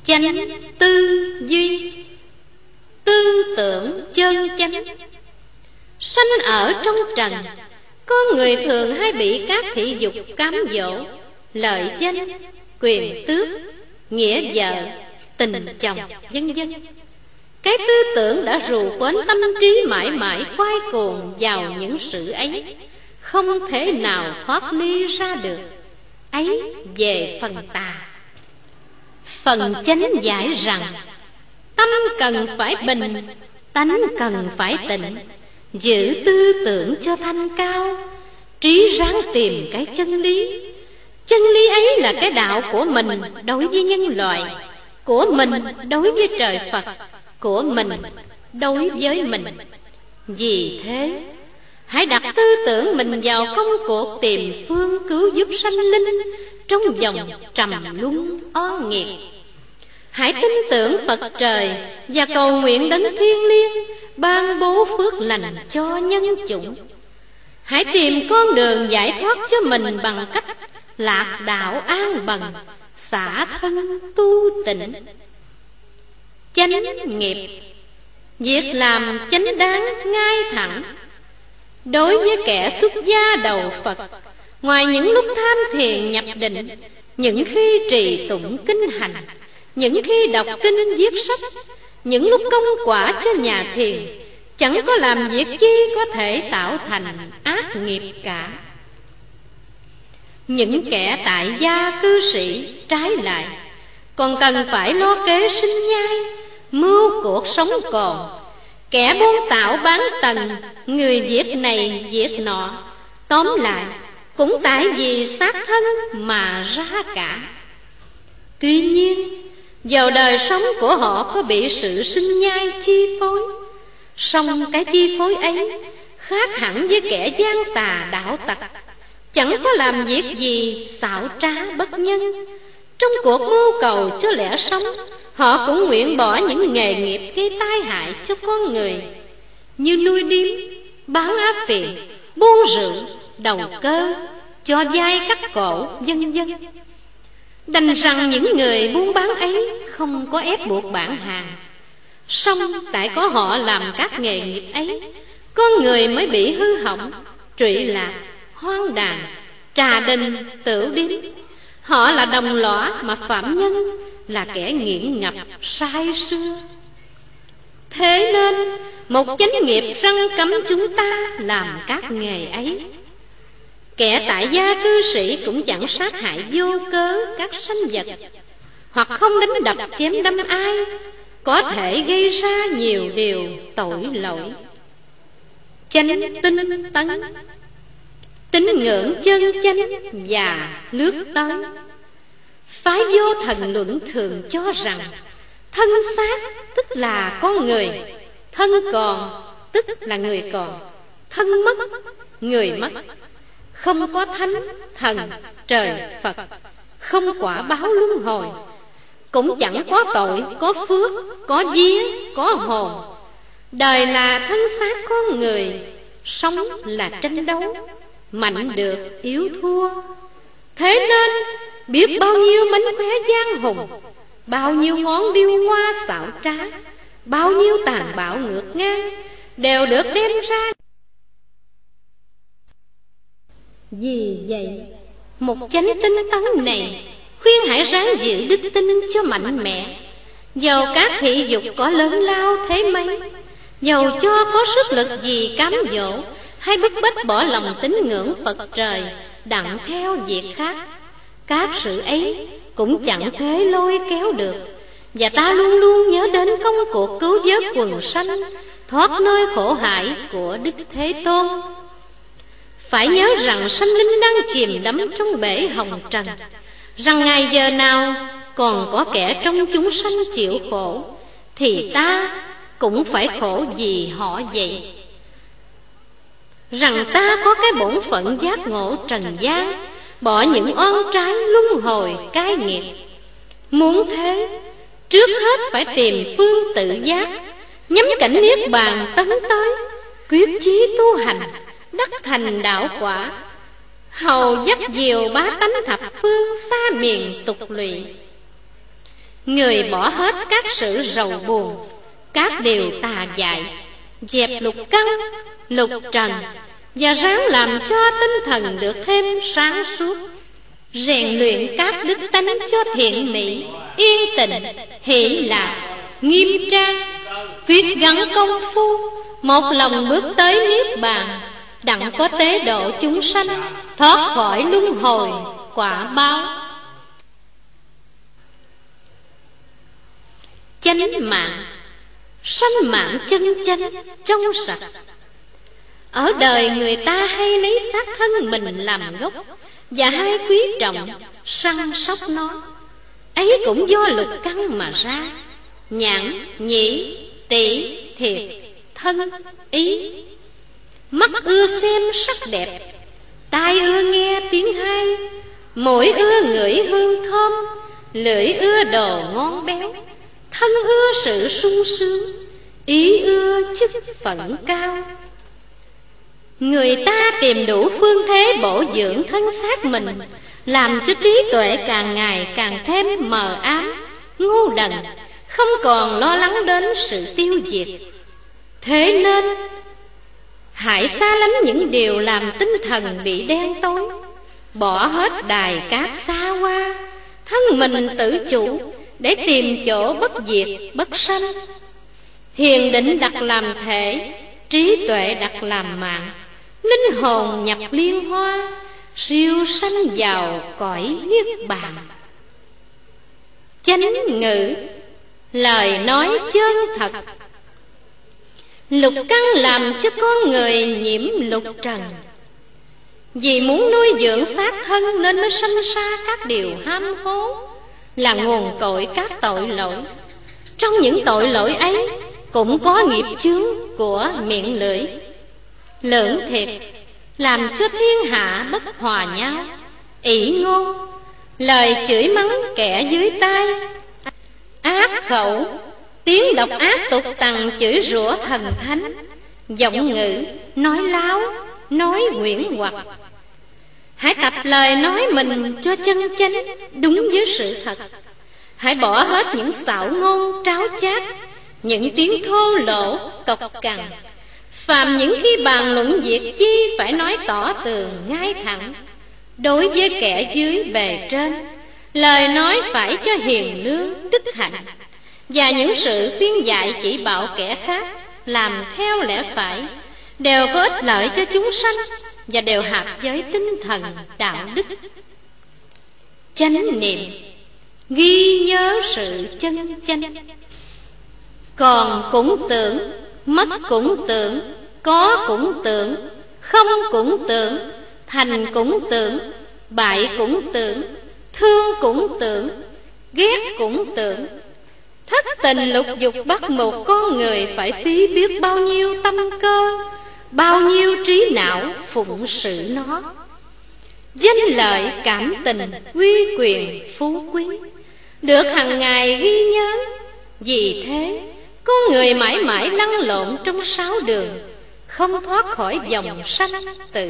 B: chánh tư duy, tư tưởng chân chánh. Sanh ở trong trần, con người thường hay bị các thị dục cám dỗ, lợi danh, quyền tước, nghĩa vợ, tình chồng, vân vân. Cái tư tưởng đã rù quến tâm trí mãi mãi quay cuồng vào những sự ấy, không thể nào thoát ly ra được. Ấy về phần tà. Phần chánh giải rằng tâm cần phải bình, tánh cần phải tịnh. Giữ tư tưởng cho thanh cao, trí ráng tìm cái chân lý. Chân lý ấy là cái đạo của mình đối với nhân loại, của mình đối với trời Phật, của mình đối với mình. Vì thế, hãy đặt tư tưởng mình vào công cuộc tìm phương cứu giúp sanh linh trong vòng trầm luân oan nghiệt. Hãy tin tưởng Phật trời và cầu nguyện đấng thiêng liêng ban bố phước lành cho nhân chủng. Hãy tìm con đường giải thoát cho mình bằng cách lạc đạo an bần, xả thân tu tịnh. Chánh nghiệp, việc làm chánh đáng ngay thẳng. Đối với kẻ xuất gia đầu Phật, ngoài những lúc tham thiền nhập định, những khi trì tụng kinh hành, những khi đọc kinh viết sách, những lúc công quả cho nhà thiền, chẳng có làm việc chi có thể tạo thành ác nghiệp cả. Những kẻ tại gia cư sĩ trái lại còn cần phải lo kế sinh nhai, mưu cuộc sống còn. Kẻ buôn tạo bán tần, người việc này việc nọ, tóm lại cũng tại vì xác thân mà ra cả. Tuy nhiên, vào đời sống của họ có bị sự sinh nhai chi phối, song cái chi phối ấy khác hẳn với kẻ gian tà đạo tặc, chẳng có làm việc gì xảo trá bất nhân. Trong cuộc mưu cầu cho lẽ sống, họ cũng nguyện bỏ những nghề nghiệp gây tai hại cho con người, như nuôi điếm, bán á phiện, buôn rượu, đầu cơ, cho vay cắt cổ, vân vân. Đành rằng những người buôn bán ấy không có ép buộc bản hàng, song tại có họ làm các nghề nghiệp ấy, con người mới bị hư hỏng, trụy lạc, hoang đàn, trà đình, tửu điếm. Họ là đồng lõa mà phạm nhân là kẻ nghiện ngập sai xưa. Thế nên một chánh nghiệp răn cấm chúng ta làm các nghề ấy. Kẻ tại gia cư sĩ cũng chẳng sát hại vô cớ các sanh vật, hoặc không đánh đập chém đâm ai, có thể gây ra nhiều điều tội lỗi. Chánh tinh tấn, tín ngưỡng chân chánh và lướt tới. Phái Vô Thần Luận thường cho rằng thân xác tức là con người, thân còn tức là người còn, thân mất người mất. Không có thánh, thần, trời, Phật, không quả báo luân hồi, cũng chẳng có tội, có phước, có vía, có hồn. Đời là thân xác con người, sống là tranh đấu, mạnh được yếu thua. Thế nên biết bao nhiêu mánh khóe giang hùng, bao nhiêu ngón điêu hoa xảo trá, bao nhiêu tàn bạo ngược ngang đều được đem ra. Vì vậy, một chánh tinh tấn này khuyên hãy ráng giữ đức tin cho mạnh mẽ. Dầu các thị dục có lớn lao thế mấy, dầu cho có sức lực gì cám dỗ hay bức bách bỏ lòng tín ngưỡng Phật trời đặng theo việc khác, các sự ấy cũng chẳng thế lôi kéo được. Và ta luôn luôn nhớ đến công cuộc cứu vớt quần sanh, thoát nơi khổ hải của Đức Thế Tôn. Phải nhớ rằng sanh linh đang chìm đắm trong bể hồng trần, rằng ngày giờ nào còn có kẻ trong chúng sanh chịu khổ, thì ta cũng phải khổ vì họ vậy. Rằng ta có cái bổn phận giác ngộ trần gian, bỏ những oan trái luân hồi cai nghiệt. Muốn thế, trước hết phải tìm phương tự giác, nhắm cảnh niết bàn tấn tới, quyết chí tu hành, đắc thành đạo quả, hầu dắt diều bá tánh thập phương xa miền tục lụy. Người bỏ hết các sự rầu buồn, các điều tà dại, dẹp lục căn, lục trần, và ráng làm cho tinh thần được thêm sáng suốt, rèn luyện các đức tánh cho thiện mỹ, yên tịnh, hỷ lạc, nghiêm trang, quyết gắng công phu, một lòng bước tới niết bàn, đặng có tế độ chúng sanh thoát khỏi luân hồi quả báo. Chánh mạng, sanh mạng chân chánh trong sạch. Ở đời người ta hay lấy xác thân mình làm gốc, và hay quý trọng săn sóc nó. Ấy cũng do lục căn mà ra. Nhãn, nhĩ, tỷ, thiệt, thân, ý. Mắt ưa xem sắc đẹp, tai ưa nghe tiếng hay, mũi ưa ngửi hương thơm, lưỡi ưa đồ ngon béo, thân ưa sự sung sướng, ý ưa chức phận cao. Người ta tìm đủ phương thế bổ dưỡng thân xác mình, làm cho trí tuệ càng ngày càng thêm mờ ám, ngu đần, không còn lo lắng đến sự tiêu diệt. Thế nên hãy xa lánh những điều làm tinh thần bị đen tối, bỏ hết đài cát xa hoa, thân mình tự chủ, để tìm chỗ bất diệt bất sanh. Thiền định đặt làm thể, trí tuệ đặt làm mạng, linh hồn nhập liên hoa, siêu sanh vào cõi niết bàn. Chánh ngữ, lời nói chân thật. Lục căn làm cho con người nhiễm lục trần, vì muốn nuôi dưỡng xác thân nên mới sanh ra các điều ham hố, là nguồn cội các tội lỗi. Trong những tội lỗi ấy cũng có nghiệp chướng của miệng lưỡi. Lưỡng thiệt, làm cho thiên hạ bất hòa nhau. Ỷ ngôn, lời chửi mắng kẻ dưới tai. Ác khẩu, tiếng độc ác tục tằn chửi rủa thần thánh. Giọng ngữ, nói láo, nói huyễn hoặc. Hãy tập lời nói mình cho chân chánh, đúng với sự thật. Hãy bỏ hết những xạo ngôn tráo chát, những tiếng thô lỗ cộc cằn. Phàm những khi bàn luận việc chi phải nói tỏ tường ngay thẳng. Đối với kẻ dưới bề trên, lời nói phải cho hiền lương đức hạnh, và những sự khuyên dạy chỉ bảo kẻ khác làm theo lẽ phải, đều có ích lợi cho chúng sanh, và đều hợp với tinh thần đạo đức. Chánh niệm, ghi nhớ sự chân chánh. Còn cũng tưởng, mất cũng tưởng, có cũng tưởng, không cũng tưởng, thành cũng tưởng, bại cũng tưởng, thương cũng tưởng, ghét cũng tưởng. Thất tình lục dục bắt một con người phải phí biết bao nhiêu tâm cơ, bao nhiêu trí não phụng sự nó. Danh lợi cảm tình, uy quyền phú quý được hằng ngày ghi nhớ. Vì thế con người mãi mãi lăn lộn trong sáu đường, không thoát khỏi vòng sanh tử.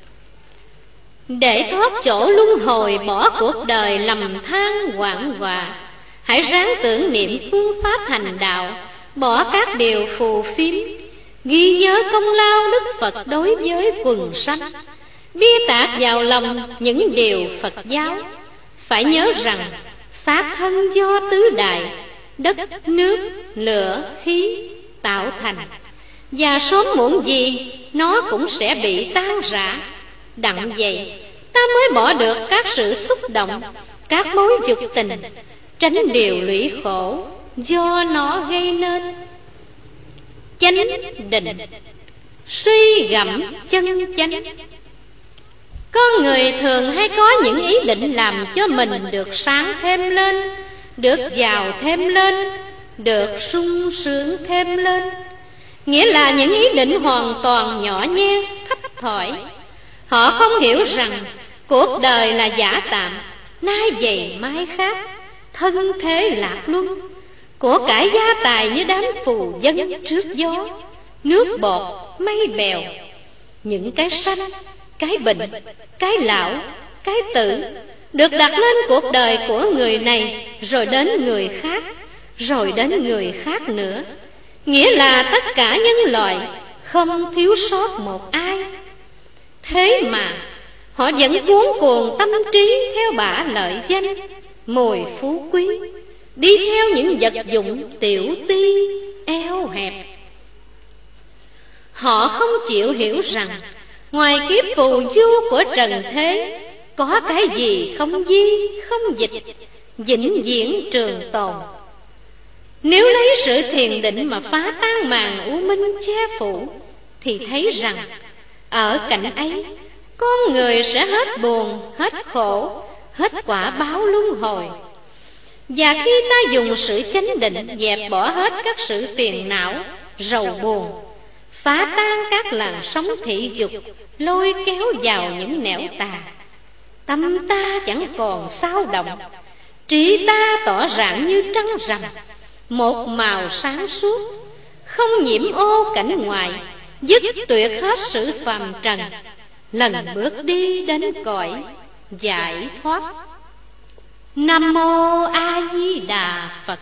B: Để thoát chỗ luân hồi, bỏ cuộc đời lầm than hoạn họa, hãy ráng tưởng niệm phương pháp hành đạo, bỏ các điều phù phiếm, ghi nhớ công lao Đức Phật đối với quần sanh, bia tạc vào lòng những điều Phật giáo. Phải nhớ rằng xác thân do tứ đại, đất, nước, lửa, khí tạo thành, và sớm muộn gì nó cũng sẽ bị tan rã. Đặng vậy ta mới bỏ được các sự xúc động, các mối dục tình, tránh điều lụy khổ do nó gây nên. Chánh định, suy gẫm chân chánh. Con người thường hay có những ý định làm cho mình được sáng thêm lên, được giàu thêm lên, được sung sướng thêm lên. Nghĩa là những ý định hoàn toàn nhỏ nhen, thấp thỏi. Họ không hiểu rằng cuộc đời là giả tạm, nay vậy mai khác, thân thế lạc luân. Của cải gia tài như đám phù dân trước gió, nước bọt mây bèo. Những cái sanh, cái bệnh, cái lão, cái tử được đặt lên cuộc đời của người này, rồi đến người khác, rồi đến người khác nữa. Nghĩa là tất cả nhân loại không thiếu sót một ai. Thế mà họ vẫn cuống cuồng tâm trí theo bả lợi danh, mồi phú quý, đi theo những vật dụng tiểu ti eo hẹp. Họ không chịu hiểu rằng ngoài kiếp phù du của trần thế, có cái gì không di, không dịch, vĩnh viễn trường tồn. Nếu lấy sự thiền định mà phá tan màn u minh che phủ, thì thấy rằng ở cảnh ấy, con người sẽ hết buồn, hết khổ, hết quả báo luân hồi. Và khi ta dùng sự chánh định dẹp bỏ hết các sự phiền não, rầu buồn, phá tan các làn sóng thị dục, lôi kéo vào những nẻo tà, tâm ta chẳng còn xao động, trí ta tỏ rạng như trăng rằm, một màu sáng suốt, không nhiễm ô cảnh ngoại, dứt tuyệt hết sự phàm trần, lần bước đi đến cõi giải thoát. Nam mô A Di Đà Phật.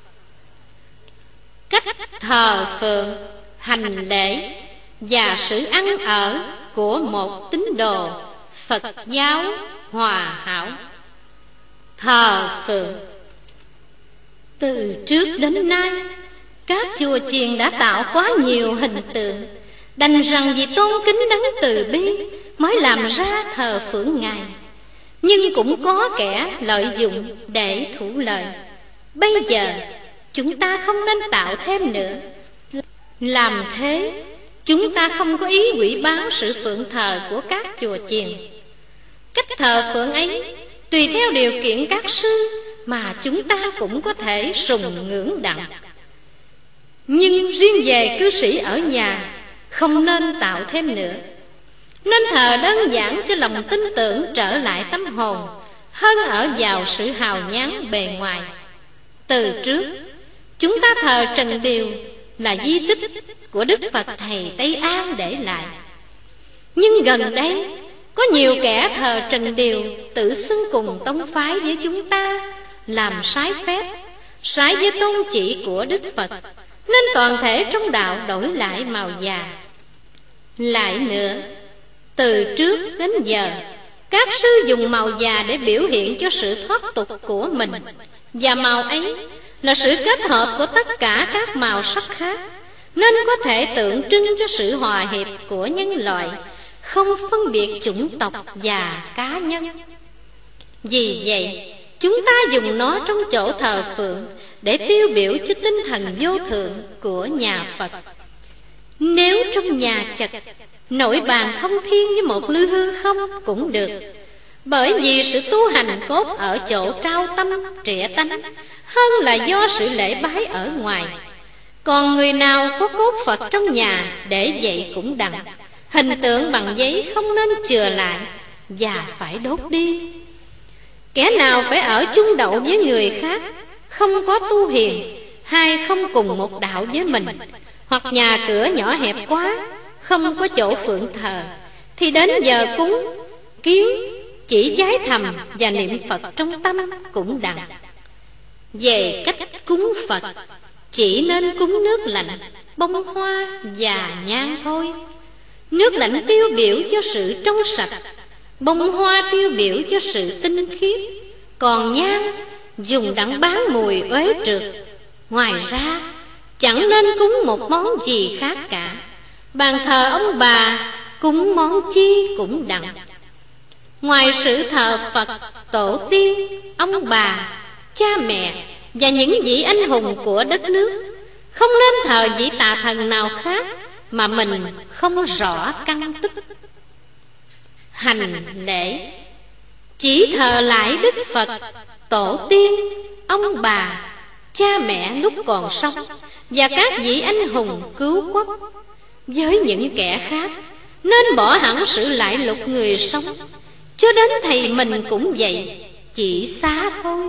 B: Cách thờ phượng, hành lễ và sự ăn ở của một tín đồ Phật giáo hòa hảo. Thờ phượng. Từ trước đến nay, các chùa chiền đã tạo quá nhiều hình tượng, đành rằng vì tôn kính đấng từ bi mới làm ra thờ phượng Ngài. Nhưng cũng có kẻ lợi dụng để thủ lợi. Bây giờ chúng ta không nên tạo thêm nữa. Làm thế, chúng ta không có ý hủy báo sự phượng thờ của các chùa chiền. Cách thờ phượng ấy tùy theo điều kiện các sư mà chúng ta cũng có thể sùng ngưỡng đặng. Nhưng riêng về cư sĩ ở nhà, không nên tạo thêm nữa. Nên thờ đơn giản cho lòng tin tưởng trở lại tâm hồn, hơn ở vào sự hào nhoáng bề ngoài. Từ trước, chúng ta thờ Trần Điều là di tích của Đức Phật Thầy Tây An để lại. Nhưng gần đây, có nhiều kẻ thờ Trần Điều tự xưng cùng tông phái với chúng ta, làm trái phép, trái với tôn chỉ của Đức Phật, nên toàn thể trong đạo đổi lại màu già. Lại nữa, từ trước đến giờ, các sư dùng màu già để biểu hiện cho sự thoát tục của mình, và màu ấy là sự kết hợp của tất cả các màu sắc khác, nên có thể tượng trưng cho sự hòa hiệp của nhân loại, không phân biệt chủng tộc và cá nhân. Vì vậy, chúng ta dùng nó trong chỗ thờ phượng để tiêu biểu cho tinh thần vô thượng của nhà Phật. Nếu trong nhà chật, nội bàn thông thiên với một lư hư không cũng được, bởi vì sự tu hành cốt ở chỗ trao tâm trịa tánh, hơn là do sự lễ bái ở ngoài. Còn người nào có cốt Phật trong nhà để vậy cũng đặng, hình tượng bằng giấy không nên chừa lại và phải đốt đi. Kẻ nào phải ở chung đậu với người khác, không có tu hiền, hay không cùng một đạo với mình, hoặc nhà cửa nhỏ hẹp quá, không có chỗ phượng thờ, thì đến giờ cúng kiến chỉ vái thầm và niệm Phật trong tâm cũng đặng. Về cách cúng Phật, chỉ nên cúng nước lạnh, bông hoa và nhang thôi. Nước lạnh tiêu biểu cho sự trong sạch, bông hoa tiêu biểu cho sự tinh khiết, còn nhang dùng đặng bán mùi uế trượt. Ngoài ra, chẳng nên cúng một món gì khác cả. Bàn thờ ông bà, cúng món chi cũng đặng. Ngoài sự thờ Phật, tổ tiên, ông bà, cha mẹ và những vị anh hùng của đất nước, không nên thờ vị tà thần nào khác mà mình không rõ căn tức. Hành lễ chỉ thờ lại Đức Phật, tổ tiên, ông bà, cha mẹ lúc còn sống và các vị anh hùng cứu quốc. Với những kẻ khác, nên bỏ hẳn sự lại lục người sống, cho đến thầy mình cũng vậy, chỉ xá thôi.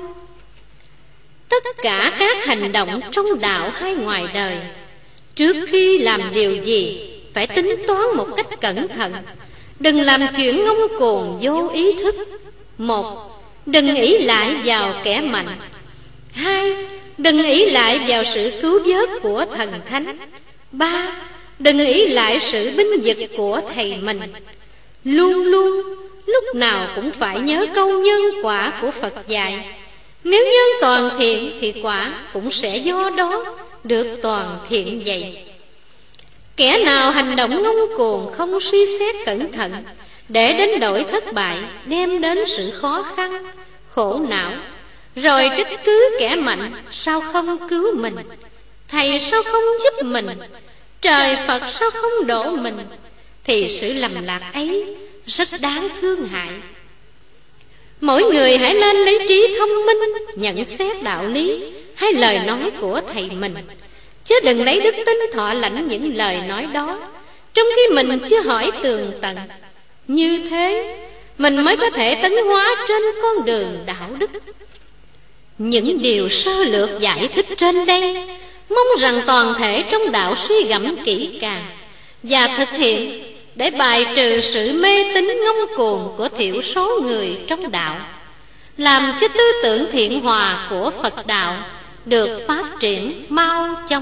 B: Tất cả các hành động trong đạo hay ngoài đời, trước khi làm điều gì phải tính toán một cách cẩn thận. Đừng làm chuyện ngông cuồng vô ý thức. Một đừng ỷ lại vào kẻ mạnh. 2. Đừng ỷ lại vào sự cứu vớt của thần thánh. 3. Đừng ỷ lại sự binh vực của thầy mình. Luôn luôn, lúc nào cũng phải nhớ câu nhân quả của Phật dạy. Nếu nhân toàn thiện thì quả cũng sẽ do đó được toàn thiện vậy. Kẻ nào hành động ngông cuồng, không suy xét cẩn thận, để đánh đổi thất bại, đem đến sự khó khăn, khổ não, rồi trách cứ kẻ mạnh sao không cứu mình, thầy sao không giúp mình, trời Phật sao không độ mình, thì sự lầm lạc ấy rất đáng thương hại. Mỗi người hãy lên lấy trí thông minh nhận xét đạo lý hay lời nói của thầy mình, chứ đừng lấy đức tin thọ lãnh những lời nói đó trong khi mình chưa hỏi tường tận. Như thế mình mới có thể tấn hóa trên con đường đạo đức. Những điều sơ lược giải thích trên đây, mong rằng toàn thể trong đạo suy gẫm kỹ càng và thực hiện, để bài trừ sự mê tín ngông cuồng của thiểu số người trong đạo, làm cho tư tưởng thiện hòa của Phật đạo được phát triển mau chóng.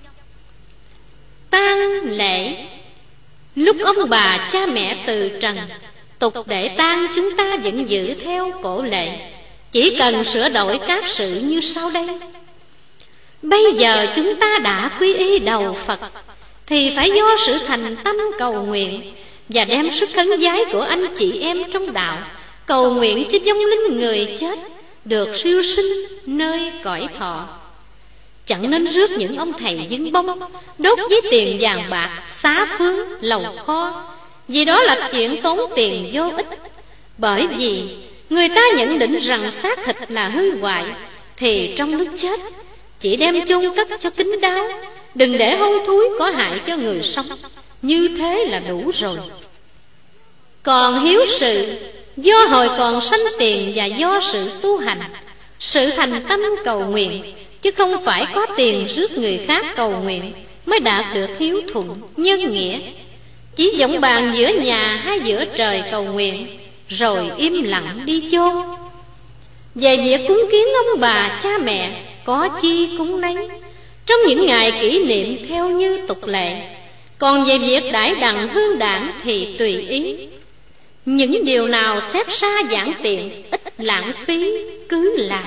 B: Tang lễ. Lúc ông bà cha mẹ từ trần, tục để tang chúng ta vẫn giữ theo cổ lệ, chỉ cần sửa đổi các sự như sau đây. Bây giờ chúng ta đã quy y đầu Phật, thì phải do sự thành tâm cầu nguyện và đem sức khấn vái của anh chị em trong đạo cầu nguyện cho vong linh người chết được siêu sinh nơi cõi thọ. Chẳng nên rước những ông thầy dưng bông, đốt với tiền vàng bạc, xá phương, lầu kho, vì đó là chuyện tốn tiền vô ích. Bởi vì người ta nhận định rằng xác thịt là hư hoại, thì trong lúc chết chỉ đem chôn cất cho kín đáo, đừng để hôi thối có hại cho người sống. Như thế là đủ rồi. Còn hiếu sự, do hồi còn sanh tiền và do sự tu hành, sự thành tâm cầu nguyện, chứ không phải có tiền rước người khác cầu nguyện mới đạt được hiếu thuận nhân nghĩa. Chỉ giọng bàn giữa nhà hay giữa trời cầu nguyện, rồi im lặng đi chôn. Về việc cúng kiến ông bà cha mẹ, có chi cúng nấy trong những ngày kỷ niệm theo như tục lệ. Còn về việc đãi đặng hương đảng thì tùy ý. Những điều nào xét xa giản tiện, ít lãng phí cứ làm.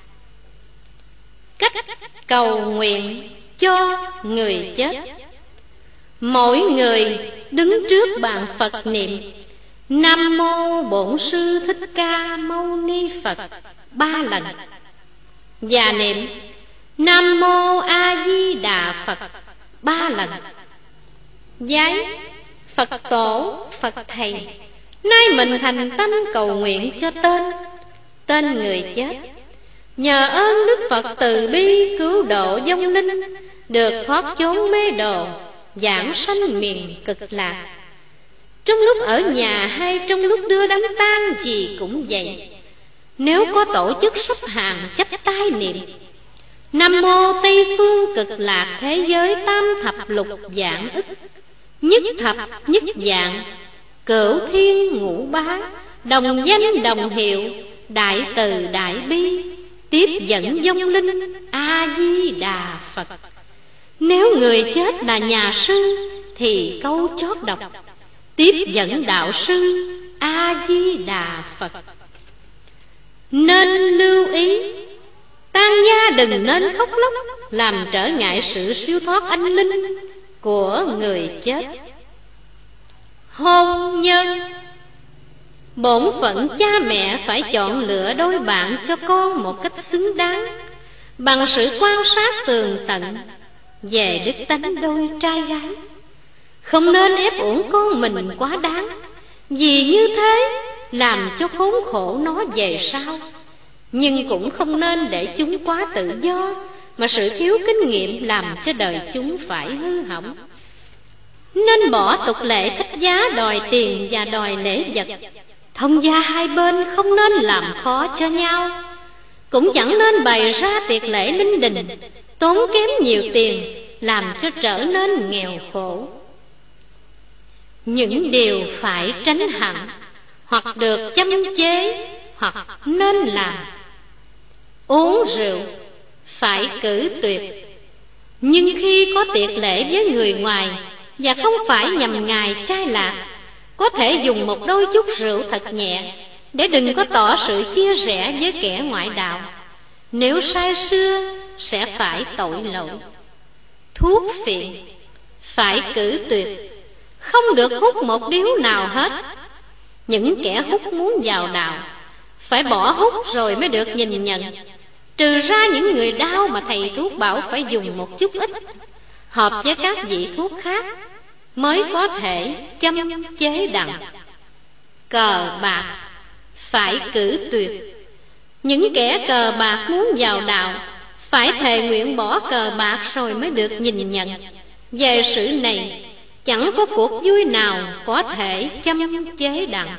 B: Cách cầu nguyện cho người chết. Mỗi người đứng trước bàn Phật niệm Nam Mô Bổn Sư Thích Ca Mâu Ni Phật 3 lần, và niệm Nam Mô A Di Đà Phật 3 lần. Giấy Phật Tổ, Phật Thầy, nay mình thành tâm cầu nguyện cho tên người chết. Nhờ ơn Đức Phật từ bi cứu độ vong linh, được thoát chốn mê đồ, giảng sanh miền cực lạc. Trong lúc ở nhà hay trong lúc đưa đám tang gì cũng vậy, nếu có tổ chức sắp hàng chắp tay niệm Nam Mô Tây Phương Cực Lạc Thế Giới Tam Thập Lục Vạn Ức, Nhất Thập Nhất Vạn, Cửu Thiên Ngũ Bá, đồng danh đồng hiệu, đại từ đại bi, tiếp dẫn vong linh A Di Đà Phật. Nếu người chết là nhà sư thì câu chót đọc tiếp dẫn đạo sư A Di Đà Phật. Nên lưu ý, tang gia đừng nên khóc lóc làm trở ngại sự siêu thoát anh linh của người chết. Hôn nhân. Bổn phận cha mẹ phải chọn lựa đôi bạn cho con một cách xứng đáng, bằng sự quan sát tường tận về đức tánh đôi trai gái. Không nên ép uổng con mình quá đáng, vì như thế làm cho khốn khổ nó về sau. Nhưng cũng không nên để chúng quá tự do, mà sự thiếu kinh nghiệm làm cho đời chúng phải hư hỏng. Nên bỏ tục lệ khách giá đòi tiền và đòi lễ vật. Thông gia hai bên không nên làm khó cho nhau, cũng chẳng nên bày ra tiệc lễ linh đình tốn kém nhiều tiền, làm cho trở nên nghèo khổ. Những điều phải tránh hẳn, hoặc được châm chế, hoặc nên làm. Uống rượu phải cử tuyệt, nhưng khi có tiệc lễ với người ngoài và không phải nhằm ngày chay lạc, có thể dùng một đôi chút rượu thật nhẹ, để đừng có tỏ sự chia rẽ với kẻ ngoại đạo. Nếu say sưa sẽ phải tội lỗi. Thuốc phiện phải cử tuyệt, không được hút một điếu nào hết. Những kẻ hút muốn vào đạo phải bỏ hút rồi mới được nhìn nhận, trừ ra những người đau mà thầy thuốc bảo phải dùng một chút ít, hợp với các vị thuốc khác, mới có thể châm chế đặng. Cờ bạc phải cử tuyệt, những kẻ cờ bạc muốn vào đạo phải thề nguyện bỏ cờ bạc rồi mới được nhìn nhận. Về sự này chẳng có cuộc vui nào có thể châm chế đặng.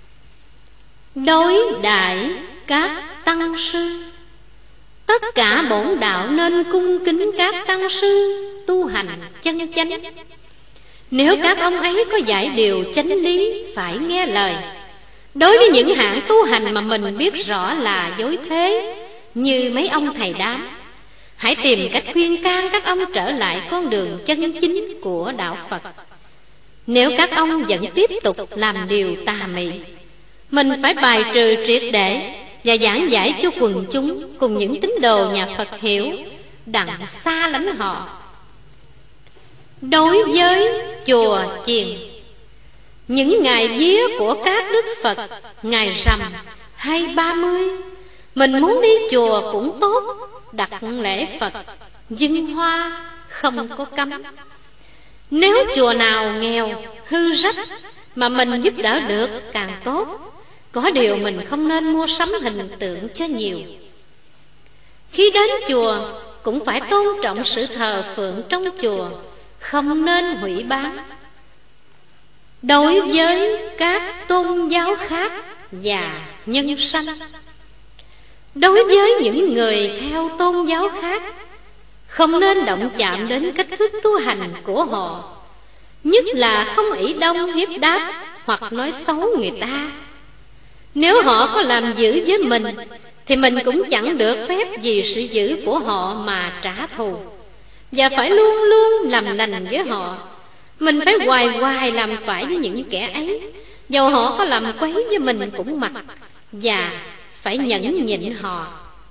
B: Đối đãi các tăng sư, tất cả bổn đạo nên cung kính các tăng sư tu hành chân chánh. Nếu các ông ấy có dạy điều chánh lý phải nghe lời. Đối với những hạng tu hành mà mình biết rõ là dối thế, như mấy ông thầy đám, hãy tìm cách khuyên can các ông trở lại con đường chân chính của đạo Phật. Nếu các ông vẫn tiếp tục làm điều tà mị, mình phải bài trừ triệt để và giảng giải cho quần chúng cùng những tín đồ nhà Phật hiểu, đặng xa lánh họ. Đối với chùa chiền, những ngày vía của các đức Phật, ngày rằm hay 30, mình muốn đi chùa cũng tốt, đặt lễ Phật, dâng hoa, không có cấm. Nếu chùa nào nghèo, hư rách mà mình giúp đỡ được càng tốt. Có điều mình không nên mua sắm hình tượng cho nhiều. Khi đến chùa cũng phải tôn trọng sự thờ phượng trong chùa, không nên hủy bán. Đối với các tôn giáo khác và nhân sanh, đối với những người theo tôn giáo khác, không nên động chạm đến cách thức tu hành của họ, nhất là không ỷ đông hiếp đáp hoặc nói xấu người ta. Nếu họ có làm dữ với mình thì mình cũng chẳng được phép vì sự dữ của họ mà trả thù, và phải luôn luôn làm lành với họ. Mình phải hoài hoài làm phải với những kẻ ấy, dầu họ có làm quấy với mình cũng mặc, và phải nhẫn nhịn họ.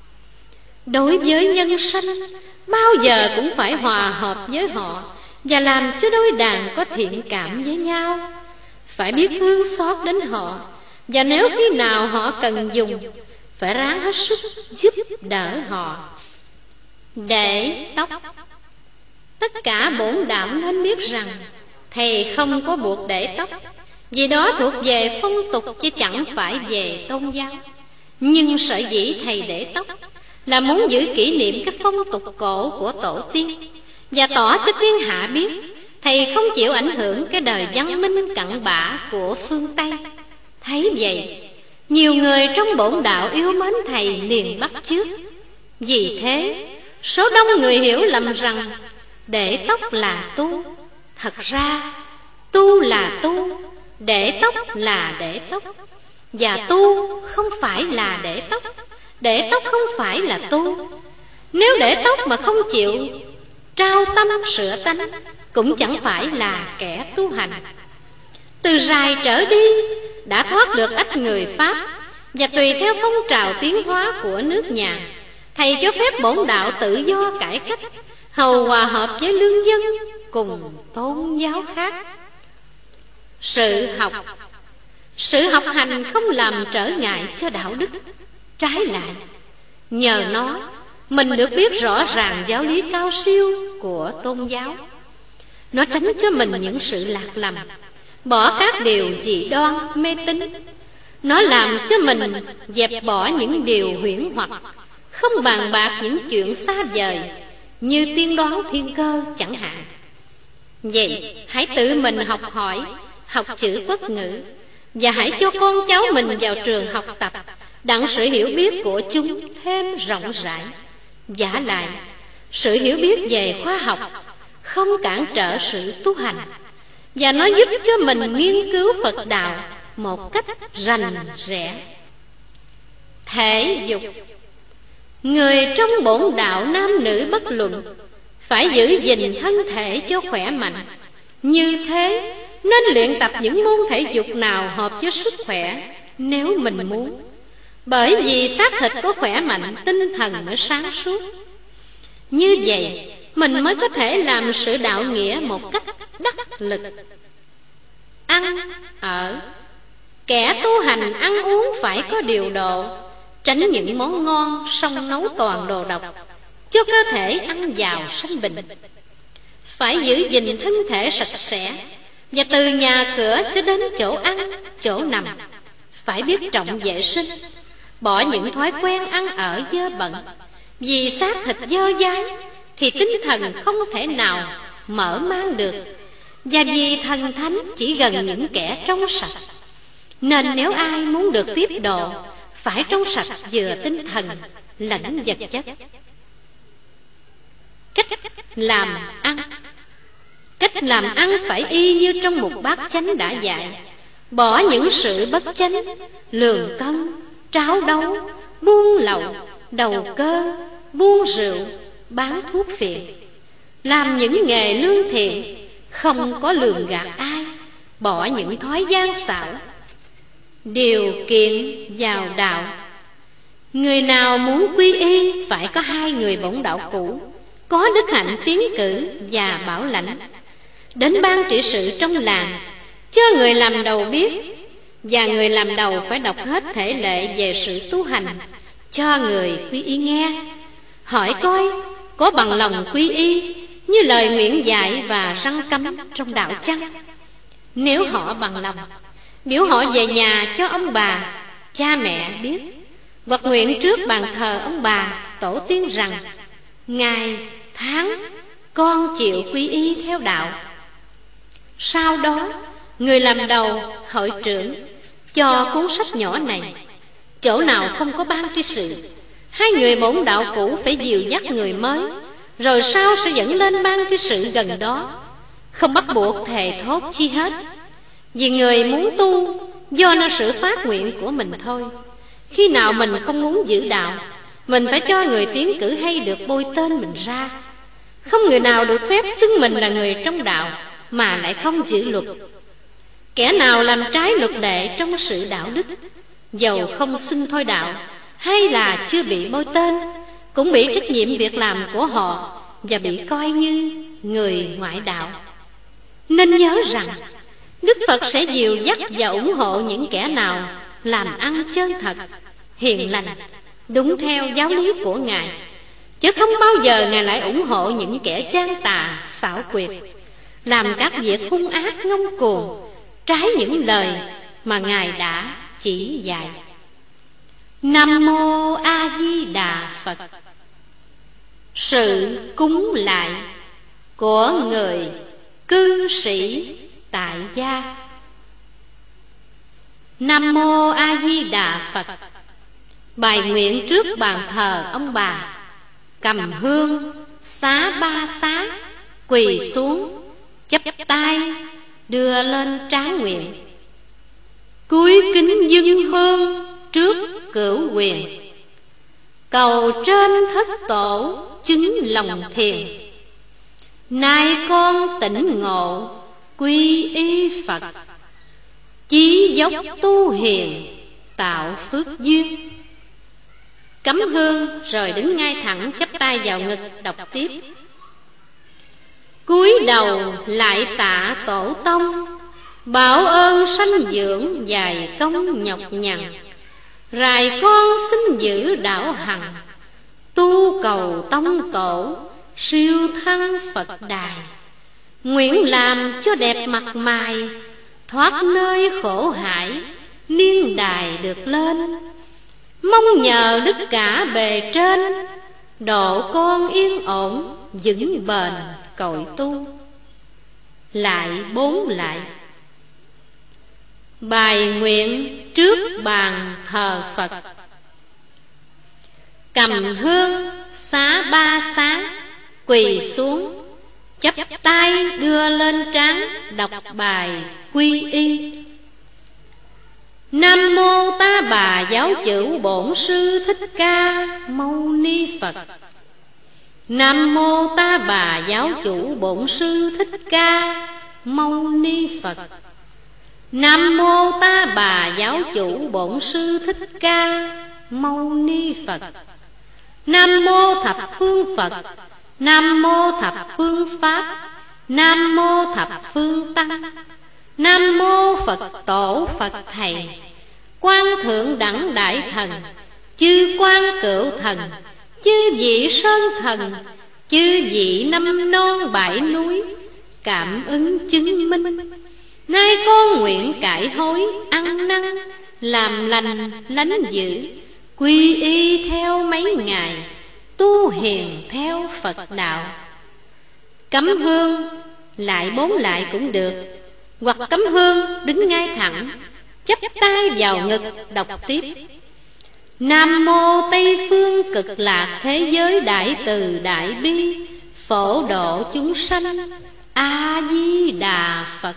B: Đối với nhân sanh, bao giờ cũng phải hòa hợp với họ và làm cho đôi đàn có thiện cảm với nhau. Phải biết thương xót đến họ, và nếu khi nào họ cần dùng, phải ráng hết sức giúp đỡ họ. Để tóc, tất cả bổn đạo nên biết rằng thầy không có buộc để tóc, vì đó thuộc về phong tục chứ chẳng phải về tôn giáo. Nhưng sở dĩ thầy để tóc là muốn giữ kỷ niệm các phong tục cổ của tổ tiên, và tỏ cho thiên hạ biết thầy không chịu ảnh hưởng cái đời văn minh cặn bã của phương Tây. Thấy vậy, nhiều người trong bổn đạo yêu mến thầy liền bắt chước. Vì thế, số đông người hiểu lầm rằng để tóc là tu. Thật ra, tu là tu, để tóc là để tóc, và tu không phải là để tóc không phải là tu. Nếu để tóc mà không chịu trao tâm sửa tánh, cũng chẳng phải là kẻ tu hành. Từ rày trở đi đã thoát được ít người Pháp, và tùy theo phong trào tiến hóa của nước nhà, thầy cho phép bổn đạo tự do cải cách, hầu hòa hợp với lương dân cùng tôn giáo khác. Sự học hành không làm trở ngại cho đạo đức. Trái lại, nhờ nó mình được biết rõ ràng giáo lý cao siêu của tôn giáo. Nó tránh cho mình những sự lạc lầm, bỏ các điều dị đoan mê tín. Nó làm cho mình dẹp bỏ những điều huyễn hoặc, không bàn bạc những chuyện xa vời như tiên đoán thiên cơ chẳng hạn. Vậy hãy tự mình học hỏi, học chữ Phật ngữ, và hãy cho con cháu mình vào trường học tập, đặng sự hiểu biết của chúng thêm rộng rãi. Vả lại, sự hiểu biết về khoa học không cản trở sự tu hành, và nó giúp cho mình nghiên cứu Phật đạo một cách rành rẽ. Thể dục. Người trong bổn đạo nam nữ bất luận phải giữ gìn thân thể cho khỏe mạnh. Như thế nên luyện tập những môn thể dục nào hợp với sức khỏe nếu mình muốn. Bởi vì xác thịt có khỏe mạnh, tinh thần mới sáng suốt. Như vậy mình mới có thể làm sự đạo nghĩa một cách đắc lực. Ăn ở. Kẻ tu hành ăn uống phải có điều độ, tránh những món ngon xong nấu toàn đồ độc, cho cơ thể ăn vào sanh bệnh. Phải giữ gìn thân thể sạch sẽ, và từ nhà cửa cho đến chỗ ăn, chỗ nằm phải biết trọng vệ sinh, bỏ những thói quen ăn ở dơ bẩn. Vì xác thịt dơ dái thì tinh thần không thể nào mở mang được, và vì thần thánh chỉ gần những kẻ trong sạch. Nên nếu ai muốn được tiếp độ, phải trong sạch vừa tinh thần lẫn vật chất. Cách làm ăn. Cách làm ăn phải y như trong một bát chánh đã dạy. Bỏ những sự bất chánh, lường cân, tráo đấu, buôn lậu, đầu cơ, buôn rượu, bán thuốc phiện. Làm những nghề lương thiện, không có lường gạt ai. Bỏ những thói gian xảo. Điều kiện vào đạo. Người nào muốn quy y phải có 2 người bổn đạo cũ, có đức hạnh tiến cử và bảo lãnh, đến ban trị sự trong làng, cho người làm đầu biết. Và người làm đầu phải đọc hết thể lệ về sự tu hành cho người quy y nghe, hỏi coi có bằng lòng quy y như lời nguyện dạy và răn cấm trong đạo chăng. Nếu họ bằng lòng, biểu họ về nhà cho ông bà, cha mẹ biết, hoặc nguyện trước bàn thờ ông bà, tổ tiên rằng ngày, tháng con chịu quy y theo đạo. Sau đó người làm đầu, hội trưởng cho cuốn sách nhỏ này. Chỗ nào không có ban tri sự, 2 người bổn đạo cũ phải dìu dắt người mới, rồi sau sẽ dẫn lên ban tri sự gần đó, không bắt buộc thề thốt chi hết. Vì người muốn tu do nó sự phát nguyện của mình thôi. Khi nào mình không muốn giữ đạo, mình phải cho người tiến cử hay được bôi tên mình ra. Không người nào được phép xưng mình là người trong đạo mà lại không giữ luật. Kẻ nào làm trái luật lệ trong sự đạo đức, dầu không xưng thôi đạo hay là chưa bị bôi tên, cũng bị trách nhiệm việc làm của họ và bị coi như người ngoại đạo. Nên nhớ rằng Đức Phật sẽ dìu dắt và ủng hộ những kẻ nào làm ăn chân thật, hiền lành, đúng theo giáo lý của Ngài, chứ không bao giờ Ngài lại ủng hộ những kẻ gian tà, xảo quyệt, làm các việc hung ác ngông cuồng, trái những lời mà Ngài đã chỉ dạy. Nam Mô A Di Đà Phật. Sự cúng lại của người cư sĩ tại gia. Nam Mô A Di Đà Phật. Bài nguyện trước bàn thờ ông bà, cầm hương xá 3 xá, quỳ xuống chắp tay đưa lên trán nguyện. Cúi kính dâng hương trước cửu quyền, cầu trên thất tổ chứng lòng thiền. Nay con tỉnh ngộ quy y Phật, chí dốc tu hiền tạo phước duyên. Cắm hương rồi đứng ngay thẳng, chắp tay vào ngực đọc tiếp. Cúi đầu lại tạ tổ tông, bảo ơn sanh dưỡng dài công nhọc nhằn. Rài con xin giữ đạo hằng, tu cầu tông tổ siêu thăng Phật đài. Nguyện làm cho đẹp mặt mày, thoát nơi khổ hải niên đài được lên. Mong nhờ đức cả bề trên, độ con yên ổn vững bền cội tu. Lại 4 lại. Bài nguyện trước bàn thờ Phật. Cầm hương xá 3 xá, quỳ xuống chắp tay đưa lên trán, đọc bài quy y. Nam Mô Ta Ta Bà Giáo Chủ Bổn Sư Thích Ca Mâu Ni Phật. Nam mô Ta Bà Giáo Chủ Bổn Sư Thích Ca Mâu Ni Phật. Nam mô Ta Bà Giáo Chủ Bổn Sư Thích Ca Mâu Ni Phật. Nam mô Thập Phương Phật. Nam mô Thập Phương Pháp. Nam mô Thập Phương Tăng. Nam mô Phật Tổ Phật Thầy. Quan Thượng Đẳng Đại Thần, chư Quan Cửu Thần, chư vị Sơn Thần, chư vị Năm Non Bãi Núi, cảm ứng chứng minh. Nay con nguyện cải hối, ăn năn, làm lành, lánh dữ, quy y theo mấy ngày, tu hiền theo Phật đạo. Cắm hương, lại 4 lại cũng được, hoặc cắm hương đứng ngay thẳng, chắp tay vào ngực đọc tiếp. Nam mô Tây Phương Cực Lạc Thế Giới Đại Từ Đại Bi, phổ độ chúng sanh, A Di Đà Phật.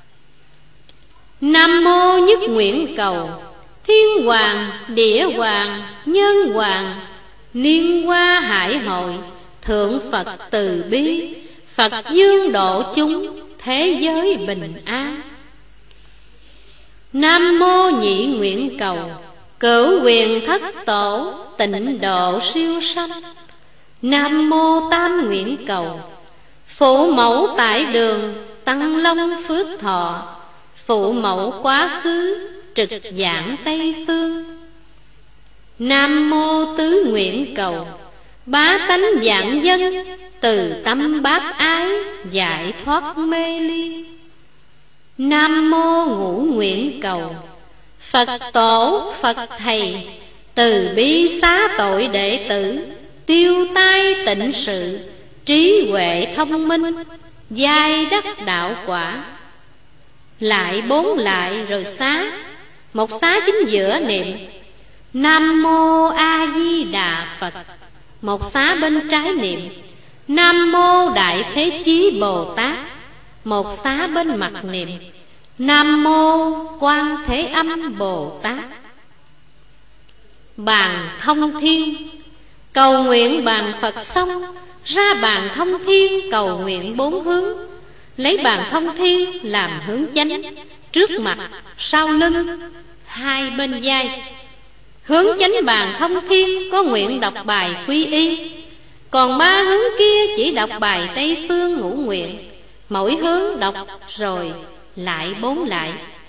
B: Nam mô Nhất Nguyện Cầu, Thiên Hoàng, Địa Hoàng, Nhân Hoàng, Niên Hoa Hải Hội, Thượng Phật Từ Bi, Phật Dương độ chúng, thế giới bình an. Nam mô Nhị Nguyện Cầu, Cửu Quyền Thất Tổ, Tịnh Độ Siêu Sanh. Nam mô Tam Nguyện Cầu, Phụ Mẫu Tại Đường, Tăng Long Phước Thọ, Phụ Mẫu Quá Khứ, Trực Giảng Tây Phương. Nam mô Tứ Nguyện Cầu, Bá Tánh Vạn Dân, từ tâm bác ái, giải thoát mê ly. Nam mô Ngũ Nguyện Cầu, Phật Tổ Phật Thầy, từ bi xá tội đệ tử, tiêu tai tịnh sự, trí huệ thông minh, giai đắc đạo quả. Lại 4 lại rồi xá, một xá chính giữa niệm Nam mô A Di Đà Phật, một xá bên trái niệm Nam mô Đại Thế Chí Bồ Tát, một xá bên mặt niệm Nam mô Quan Thế Âm Bồ Tát. Bàn thông thiên, cầu nguyện bàn Phật xong, ra bàn thông thiên cầu nguyện 4 hướng. Lấy bàn thông thiên làm hướng chánh, trước mặt, sau lưng, hai bên vai. Hướng chánh bàn thông thiên có nguyện đọc bài quy y, còn 3 hướng kia chỉ đọc bài Tây Phương Ngũ Nguyện. Mỗi hướng đọc rồi lại 4 lại.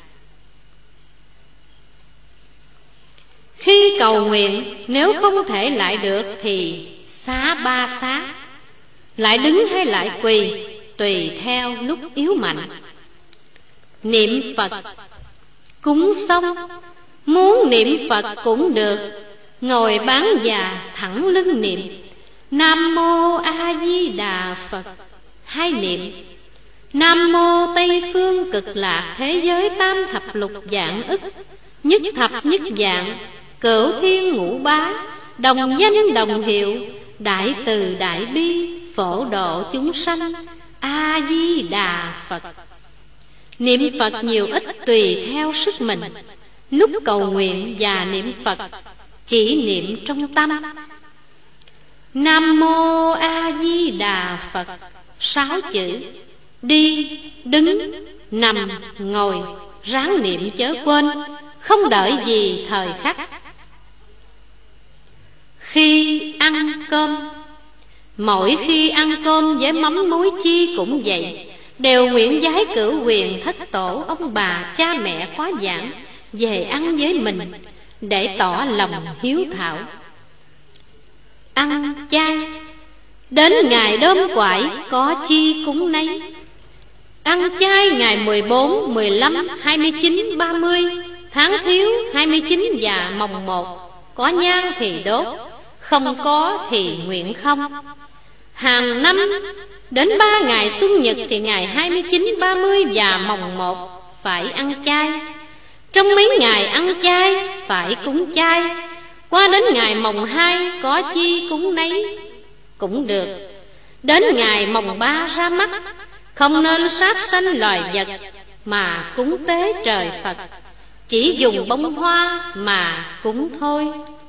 B: Khi cầu nguyện, nếu không thể lại được thì xá 3 xá, lại đứng hay lại quỳ, tùy theo lúc yếu mạnh. Niệm Phật, cúng xong, muốn niệm Phật cũng được, ngồi bán già thẳng lưng niệm Nam mô A Di Đà Phật. Hay niệm Nam mô Tây Phương Cực Lạc Thế Giới Tam Thập Lục Vạn Ức, Nhất Thập Nhất Vạn, Cửu Thiên Ngũ Bá, đồng danh đồng hiệu, Đại Từ Đại Bi, phổ độ chúng sanh, A Di Đà Phật. Niệm Phật nhiều ít tùy theo sức mình. Lúc cầu nguyện và niệm Phật chỉ niệm trong tâm. Nam mô A Di Đà Phật 6 chữ. Đi, đứng, nằm, ngồi, ráng niệm chớ quên, không đợi gì thời khắc. Khi ăn cơm, mỗi khi ăn cơm với mắm muối chi cũng vậy, đều nguyện vái Cửu Quyền Thất Tổ, ông bà, cha mẹ khóa giảng về ăn với mình, để tỏ lòng hiếu thảo. Ăn chay, đến ngày đốm quải có chi cúng nấy. Ăn chay ngày 14, 15, 29, 30, tháng Thiếu 29 và mồng 1, có nhang thì đốt, không có thì nguyện không. Hàng năm đến 3 ngày xuân nhật thì ngày 29, 30 và mồng 1 phải ăn chay. Trong mấy ngày ăn chay phải cúng chay. Qua đến ngày mồng 2 có chi cúng nấy cũng được. Đến ngày mồng 3 ra mắt, không nên sát sanh loài vật, mà cúng tế trời Phật. chỉ dùng bông hoa mà cúng thôi.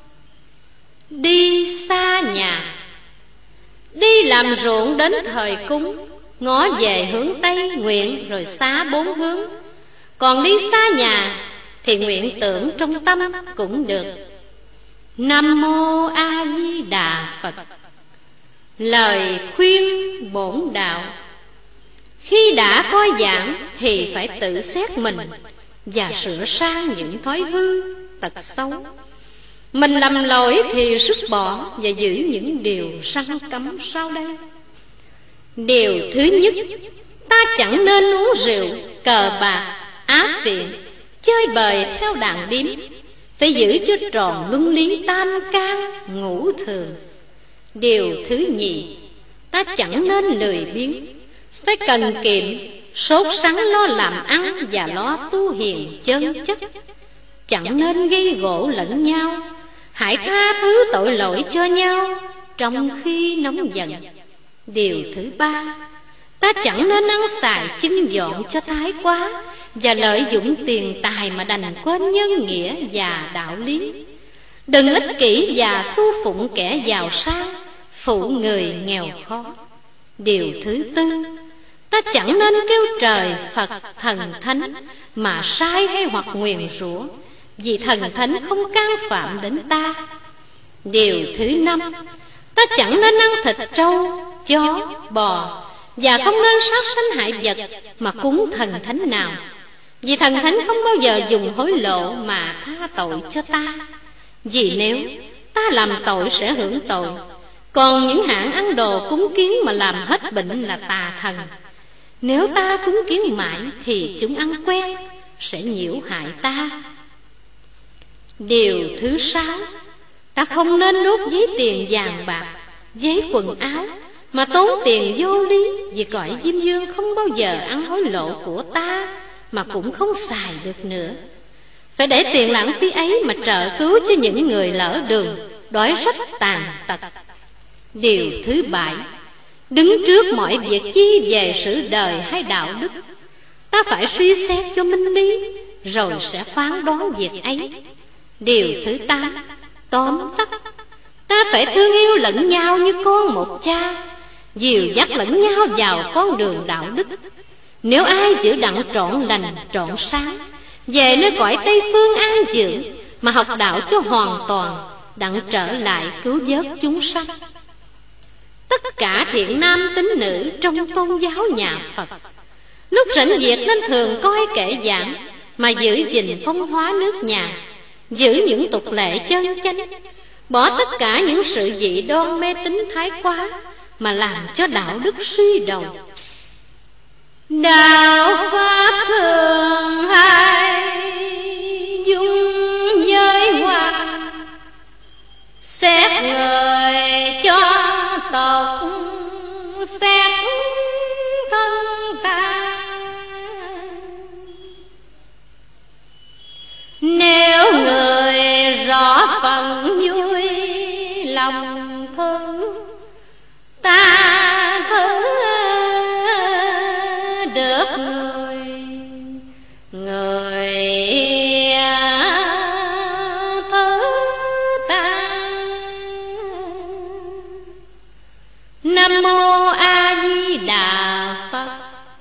B: Đi xa nhà. Đi làm ruộng đến thời cúng, ngó về hướng Tây nguyện rồi xá 4 hướng. Còn đi xa nhà thì nguyện tưởng trong tâm cũng được. Nam mô A Di Đà Phật. Lời khuyên bổn đạo: khi đã coi giảng thì phải tự xét mình và sửa sang những thói hư tật xấu. Mình lầm lỗi thì dứt bỏ và giữ những điều răn cấm sau đây. Điều thứ nhất, ta chẳng nên uống rượu, cờ bạc, á phiện, chơi bời theo đàn điếm. Phải giữ cho tròn luân lý tam can ngũ thường. Điều thứ nhì, ta chẳng nên lười biếng, phải cần kiệm, sốt sắng lo làm ăn và lo tu hiền chân chất. Chẳng nên gây gổ lẫn nhau, hãy tha thứ tội lỗi cho nhau trong khi nóng giận. Điều thứ ba, ta chẳng nên ăn xài chưng dọn cho thái quá, và lợi dụng tiền tài mà đành quên nhân nghĩa và đạo lý. Đừng ích kỷ và xu phụng kẻ giàu sang, phụ người nghèo khó. Điều thứ tư, ta chẳng nên kêu trời Phật thần thánh mà sai hay hoặc nguyền rủa, vì thần thánh không can phạm đến ta. Điều thứ năm, ta chẳng nên ăn thịt trâu, chó, bò, và không nên sát sanh hại vật mà cúng thần thánh nào, vì thần thánh không bao giờ dùng hối lộ mà tha tội cho ta. Vì nếu ta làm tội sẽ hưởng tội. Còn những hạng ăn đồ cúng kiến mà làm hết bệnh là tà thần. Nếu ta cúng kiến mãi thì chúng ăn quen, sẽ nhiễu hại ta. Điều thứ sáu, ta không nên đốt giấy tiền vàng bạc, giấy quần áo mà tốn tiền vô lý, vì cõi Diêm Dương không bao giờ ăn hối lộ của ta mà cũng không xài được nữa. Phải để tiền lãng phí ấy mà trợ cứu cho những người lỡ đường, đói rách tàn tật. Điều thứ bảy, đứng trước mọi việc chi về sự đời hay đạo đức, ta phải suy xét cho minh lý, rồi sẽ phán đoán việc ấy. Điều thứ tám, tóm tắt, ta phải thương yêu lẫn nhau như con một cha, dìu dắt lẫn nhau vào con đường đạo đức. Nếu ai giữ đặng trọn lành trọn sáng, về nơi cõi Tây Phương an dưỡng, mà học đạo cho hoàn toàn, đặng trở lại cứu vớt chúng sanh. Tất cả thiện nam tín nữ trong tôn giáo nhà Phật, lúc rảnh việc nên thường coi kệ giảng, mà giữ gìn phong hóa nước nhà, giữ những tục lệ chân chánh, bỏ tất cả những sự dị đoan mê tín thái quá mà làm cho đạo đức suy đồi. Đạo pháp thường hay dung giới hòa, xét người cho tộc, xét thân ta. Nếu người rõ phần vui lòng thứ, ta thứ được người, người thứ ta. Nam mô A Di Đà Phật.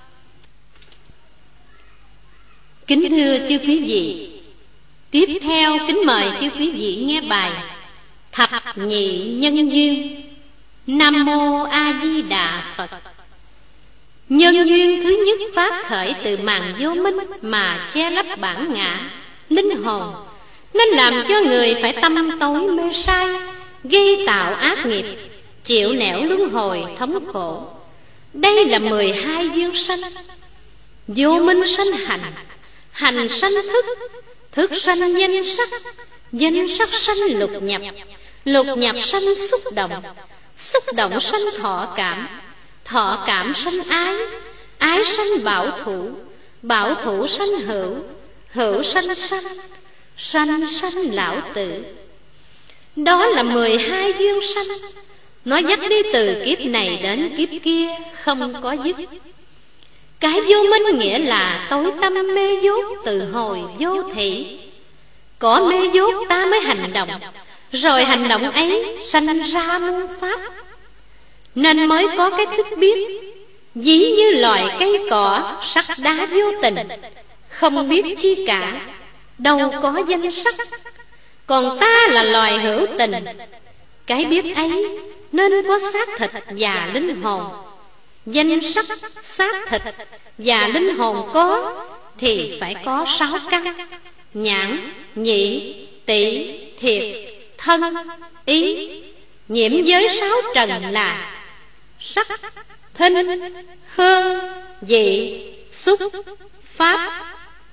B: Kính thưa chư quý vị, tiếp theo kính mời chư quý vị nghe bài Thập Nhị Nhân Duyên. Nam mô A Di Đà Phật. Nhân duyên thứ nhất phát khởi từ màn vô minh mà che lấp bản ngã, linh hồn, nên làm cho người phải tâm tối mê sai, gây tạo ác nghiệp, chịu nẻo luân hồi thống khổ. Đây là 12 duyên sanh. Vô minh sanh hành, hành sanh thức, thức sanh danh sắc, danh sắc sanh lục nhập, lục nhập sanh xúc động, xúc động sanh thọ cảm, thọ cảm sanh ái, ái sanh bảo thủ, bảo thủ sanh hữu, hữu sanh sanh, sanh sanh lão tử. Đó là 12 duyên sanh. Nó dắt đi từ kiếp này đến kiếp kia không có dứt. Cái vô minh nghĩa là tối tâm mê dốt từ hồi vô thị. Có mê dốt ta mới hành động, rồi hành động ấy sanh ra muôn pháp, nên mới có cái thức biết. Ví như loài cây cỏ sắc đá vô tình, không biết chi cả, đâu có danh sắc. Còn ta là loài hữu tình, cái biết ấy nên có xác thịt và linh hồn. Danh sắc, xác thịt và linh hồn có thì phải có 6 căn: nhãn, nhĩ, tỷ, thiệt, thân, ý. Nhiễm giới 6 trần là sắc, thinh, hương, vị, xúc, pháp,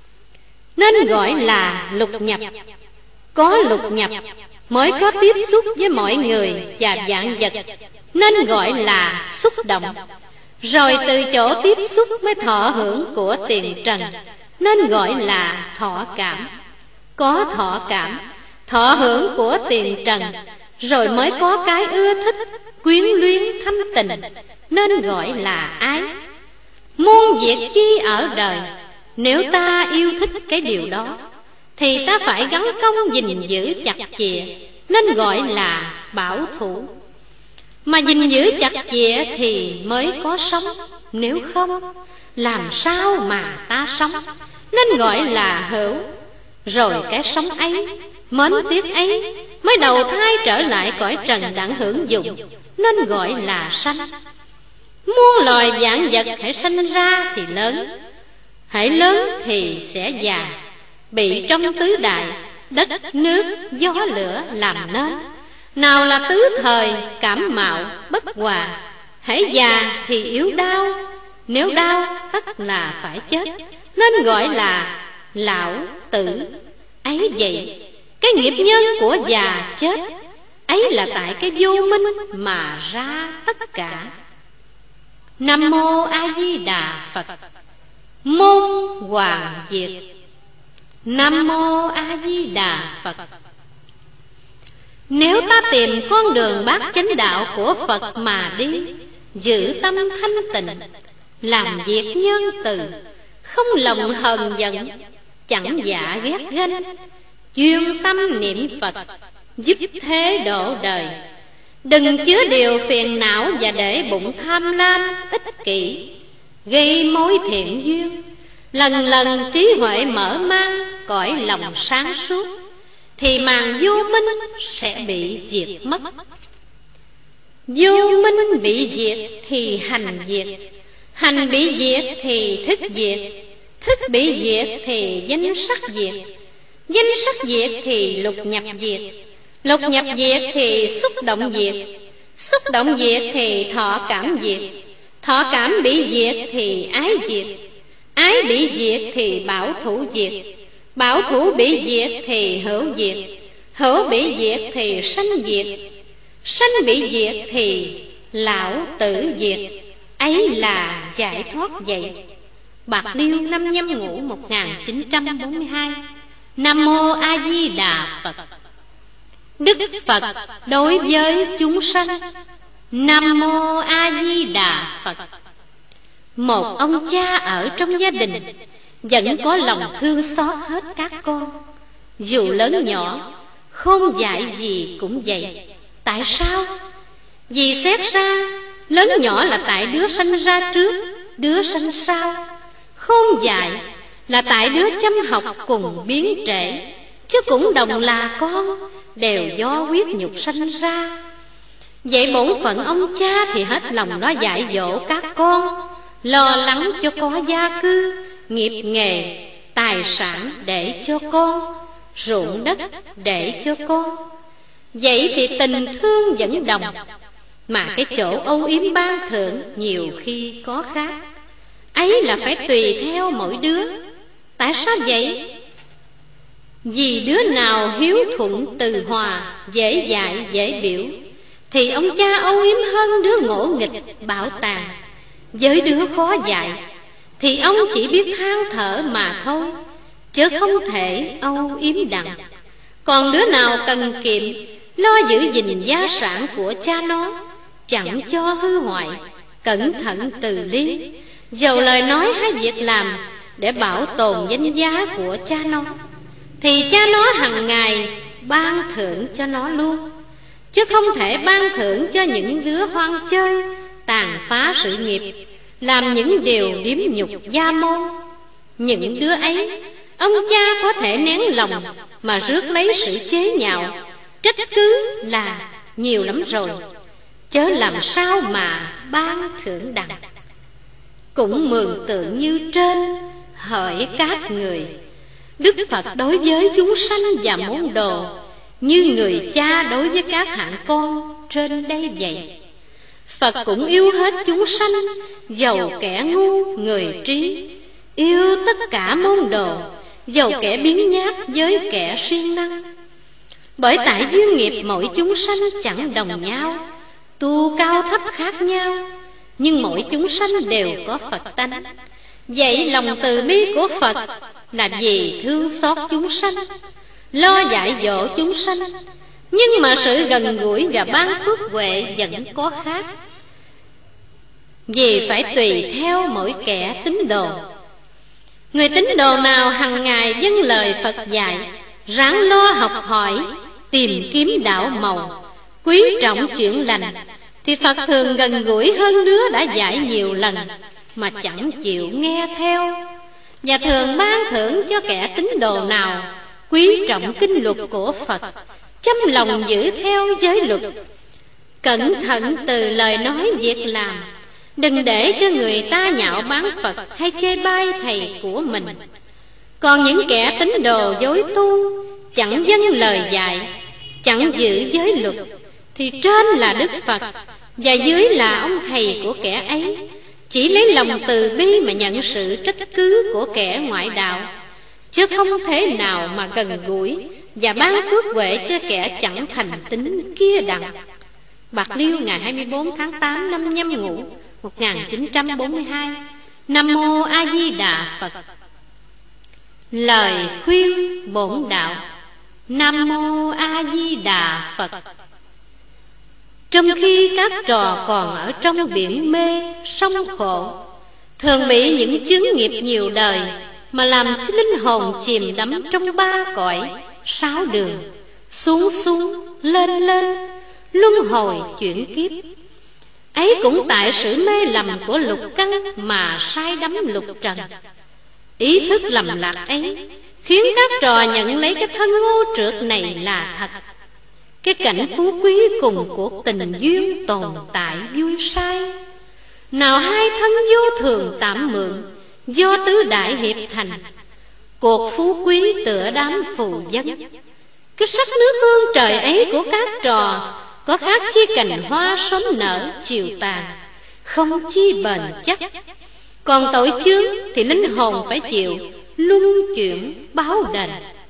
B: nên gọi là lục nhập. Có lục nhập mới có tiếp xúc với mọi người và vạn vật, nên gọi là xúc động. Rồi từ chỗ tiếp xúc mới thọ hưởng của tiền trần, nên gọi là thọ cảm. Có thọ cảm, thọ hưởng của tiền trần, rồi mới có cái ưa thích, quyến luyến thâm tình, nên gọi là ái. Muôn việc chi ở đời, nếu ta yêu thích cái điều đó, thì ta phải gắn công gìn giữ chặt chìa, nên gọi là bảo thủ. Mà gìn giữ chặt chìa thì mới có sống, nếu không làm sao mà ta sống, nên gọi là hữu. Rồi cái sống ấy, mến tiếc ấy, mới đầu thai trở lại cõi trần đặng hưởng dụng, nên gọi là sanh. Muôn loài vạn vật hãy sanh ra thì lớn, hãy lớn thì sẽ già, bị trong tứ đại, đất, nước, gió, lửa làm nên. Nào là tứ thời, cảm mạo, bất hòa. Hãy già thì yếu đau, nếu đau tất là phải chết, nên gọi là lão tử. Ấy vậy, cái nghiệp nhân của già chết ấy là tại cái vô minh mà ra tất cả. Nam mô A Di Đà Phật. Môn Hoàng Diệt. Nam mô A Di Đà Phật. Nếu ta tìm con đường bát chánh đạo của Phật mà đi, giữ tâm thanh tịnh, làm việc nhân từ, không lòng hờn giận, chẳng dạ ghét ganh, chuyên tâm niệm Phật, giúp thế độ đời. Đừng chứa điều phiền não và để bụng tham lam, ích kỷ, gây mối thiện duyên. Lần lần trí huệ mở mang, cõi lòng sáng suốt, thì màn vô minh sẽ bị diệt mất. Vô minh bị diệt thì hành diệt, hành bị diệt thì thức diệt, thức bị diệt thì danh sắc diệt, danh sắc diệt thì lục nhập diệt, lục nhập diệt thì xúc động diệt, xúc động diệt thì thọ cảm diệt, thọ cảm bị diệt thì ái diệt, ái bị diệt thì bảo thủ diệt, bảo thủ bị diệt thì hữu diệt, hữu bị diệt thì sanh diệt, sanh bị diệt thì lão tử diệt. Ấy là giải thoát vậy. Bạc Liêu năm Nhâm Ngũ 1942. Nam mô A Di Đà Phật. Đức Phật đối với chúng sanh. Nam mô A Di Đà Phật. Một ông cha ở trong gia đình vẫn có lòng thương xót hết các con, dù lớn nhỏ, khôn dại gì cũng vậy. Tại sao? Vì xét ra lớn nhỏ là tại đứa sanh ra trước, đứa sanh sau. Khôn dại là tại đứa chăm học cùng biến trễ, chứ cũng đồng là con, đều do huyết nhục sanh ra. Vậy bổn phận ông cha thì hết lòng lo dạy dỗ các con, lo lắng cho có gia cư, nghiệp nghề, tài sản để cho con, ruộng đất để cho con. Vậy thì tình thương vẫn đồng, mà cái chỗ âu yếm ban thượng nhiều khi có khác. Ấy là phải tùy theo mỗi đứa. Tại sao vậy? Vì đứa nào hiếu thuận từ hòa, dễ dạy dễ biểu, thì ông cha âu yếm hơn đứa ngỗ nghịch bảo tàng. Với đứa khó dạy thì ông chỉ biết than thở mà thôi, chứ không thể âu yếm đặng. Còn đứa nào cần kiệm, lo giữ gìn gia sản của cha nó, chẳng cho hư hoại, cẩn thận từ ly, dầu lời nói hay việc làm để bảo tồn danh giá của cha nó, thì cha nó hằng ngày ban thưởng cho nó luôn, chứ không thể ban thưởng cho những đứa hoang chơi, tàn phá sự nghiệp, làm những điều điếm nhục gia môn. Những đứa ấy, ông cha có thể nén lòng mà rước lấy sự chế nhạo, trách cứ là nhiều lắm rồi, chớ làm sao mà ban thưởng đặng. Cũng mường tượng như trên, hỡi các người, Đức Phật đối với chúng sanh và môn đồ như người cha đối với các hạng con trên đây vậy. Phật cũng yêu hết chúng sanh, dầu kẻ ngu người trí, yêu tất cả môn đồ, dầu kẻ biếng nhác với kẻ siêng năng. Bởi tại duyên nghiệp mỗi chúng sanh chẳng đồng nhau, tu cao thấp khác nhau, nhưng mỗi chúng sanh đều có Phật tánh. Vậy lòng từ bi của Phật là vì thương xót chúng sanh, lo dạy dỗ chúng sanh. Nhưng mà sự gần gũi và ban phước huệ vẫn có khác, vì phải tùy theo mỗi kẻ tín đồ. Người tín đồ nào hằng ngày dâng lời Phật dạy, ráng lo học hỏi, tìm kiếm đạo màu, quý trọng chuyện lành, thì Phật thường gần gũi hơn đứa đã dạy nhiều lần mà chẳng chịu nghe theo, và thường ban thưởng cho kẻ tín đồ nào quý trọng kinh luật của Phật, chăm lòng giữ theo giới luật, cẩn thận từ lời nói việc làm, đừng để cho người ta nhạo báng Phật hay chê bai thầy của mình. Còn những kẻ tín đồ dối tu, chẳng dâng lời dạy, chẳng giữ giới luật, thì trên là Đức Phật và dưới là ông thầy của kẻ ấy, chỉ lấy lòng từ bi mà nhận sự trách cứ của kẻ ngoại đạo, chứ không thể nào mà gần gũi và ban phước huệ cho kẻ chẳng thành tín kia đặng. Bạc Liêu ngày 24 tháng 8 năm Nhâm Ngũ 1942. Nam Mô A Di Đà Phật. Lời khuyên bổn đạo. Nam Mô A Di Đà Phật. Trong khi các trò còn ở trong biển mê sông khổ, thường bị những chướng nghiệp nhiều đời mà làm cho linh hồn chìm đắm trong ba cõi sáu đường, xuống xuống lên lên, luân hồi chuyển kiếp. Ấy cũng tại sự mê lầm của lục căn mà sai đắm lục trần. Ý thức lầm lạc ấy khiến các trò nhận lấy cái thân ngô trượt này là thật. Cái cảnh phú quý cùng cuộc tình duyên tồn tại vui sai, nào hai thân vô thường tạm mượn do tứ đại hiệp thành. Cuộc phú quý tựa đám phù dân. Cái sắc nước hương trời ấy của các trò có khác chi cành hoa sớm nở chiều tàn, không chi bền chắc. Còn tội chướng thì linh hồn phải chịu luân chuyển báo đền.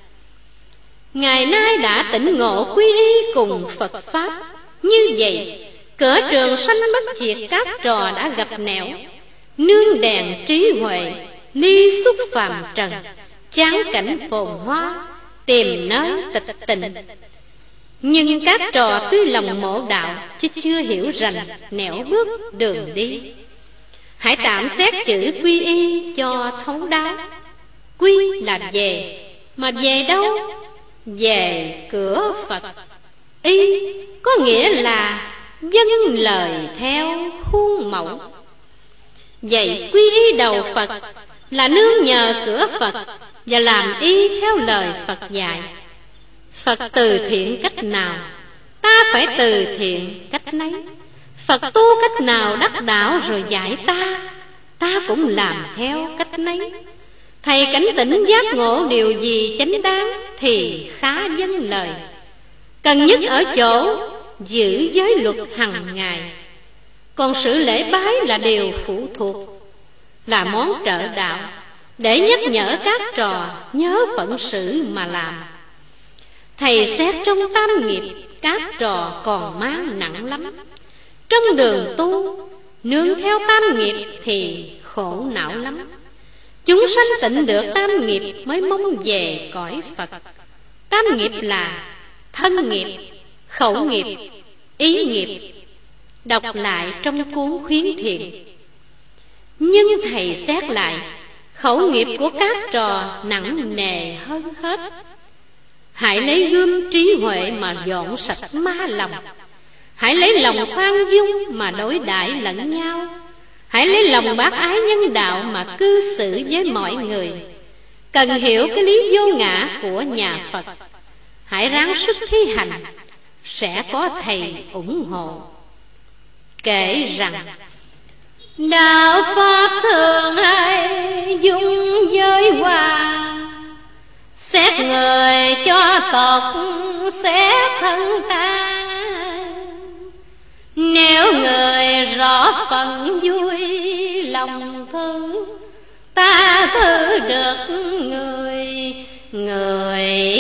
B: Ngày nay đã tỉnh ngộ quy y cùng Phật Pháp, như vậy cỡ trường sanh bất diệt các trò đã gặp nẻo, nương đèn trí huệ ly xuất phàm trần, chán cảnh phồn hoa tìm nơi tịch tịnh. Nhưng các trò tuy lòng mộ đạo, chứ chưa hiểu rành nẻo bước đường đi. Hãy tạm xét chữ quy y cho thấu đáo. Quy là về, mà về đâu? Về cửa Phật. Y có nghĩa là vâng lời theo khuôn mẫu. Vậy quy y đầu Phật là nương nhờ cửa Phật và làm y theo lời Phật dạy. Phật từ thiện cách nào, ta phải từ thiện cách nấy. Phật tu cách nào đắc đạo rồi dạy ta, ta cũng làm theo cách nấy. Thầy cảnh tỉnh giác ngộ điều gì chánh đáng thì khá vâng lời. Cần nhất ở chỗ giữ giới luật hằng ngày. Còn sự lễ bái là điều phụ thuộc, là món trợ đạo, để nhắc nhở các trò nhớ phận sự mà làm. Thầy xét trong tam nghiệp các trò còn mang nặng lắm. Trong đường tu nương theo tam nghiệp thì khổ não lắm. Chúng sanh tịnh được tam nghiệp mới mong về cõi Phật. Tam nghiệp là thân nghiệp, khẩu nghiệp, ý nghiệp. Đọc lại trong cuốn khuyến thiện. Nhưng thầy xét lại, khẩu nghiệp của các trò nặng nề hơn hết. Hãy lấy gươm trí huệ mà dọn sạch ma lòng. Hãy lấy lòng khoan dung mà đối đãi lẫn nhau. Hãy lấy lòng bác ái nhân đạo mà cư xử với mọi người. Cần hiểu cái lý vô ngã của nhà Phật. Hãy ráng sức thi hành, sẽ có thầy ủng hộ. Kể rằng đạo Pháp thường hay dung giới hòa, xét người cho tộc xét thân ta. Nếu người rõ phận vui lòng thứ, ta thứ được người, người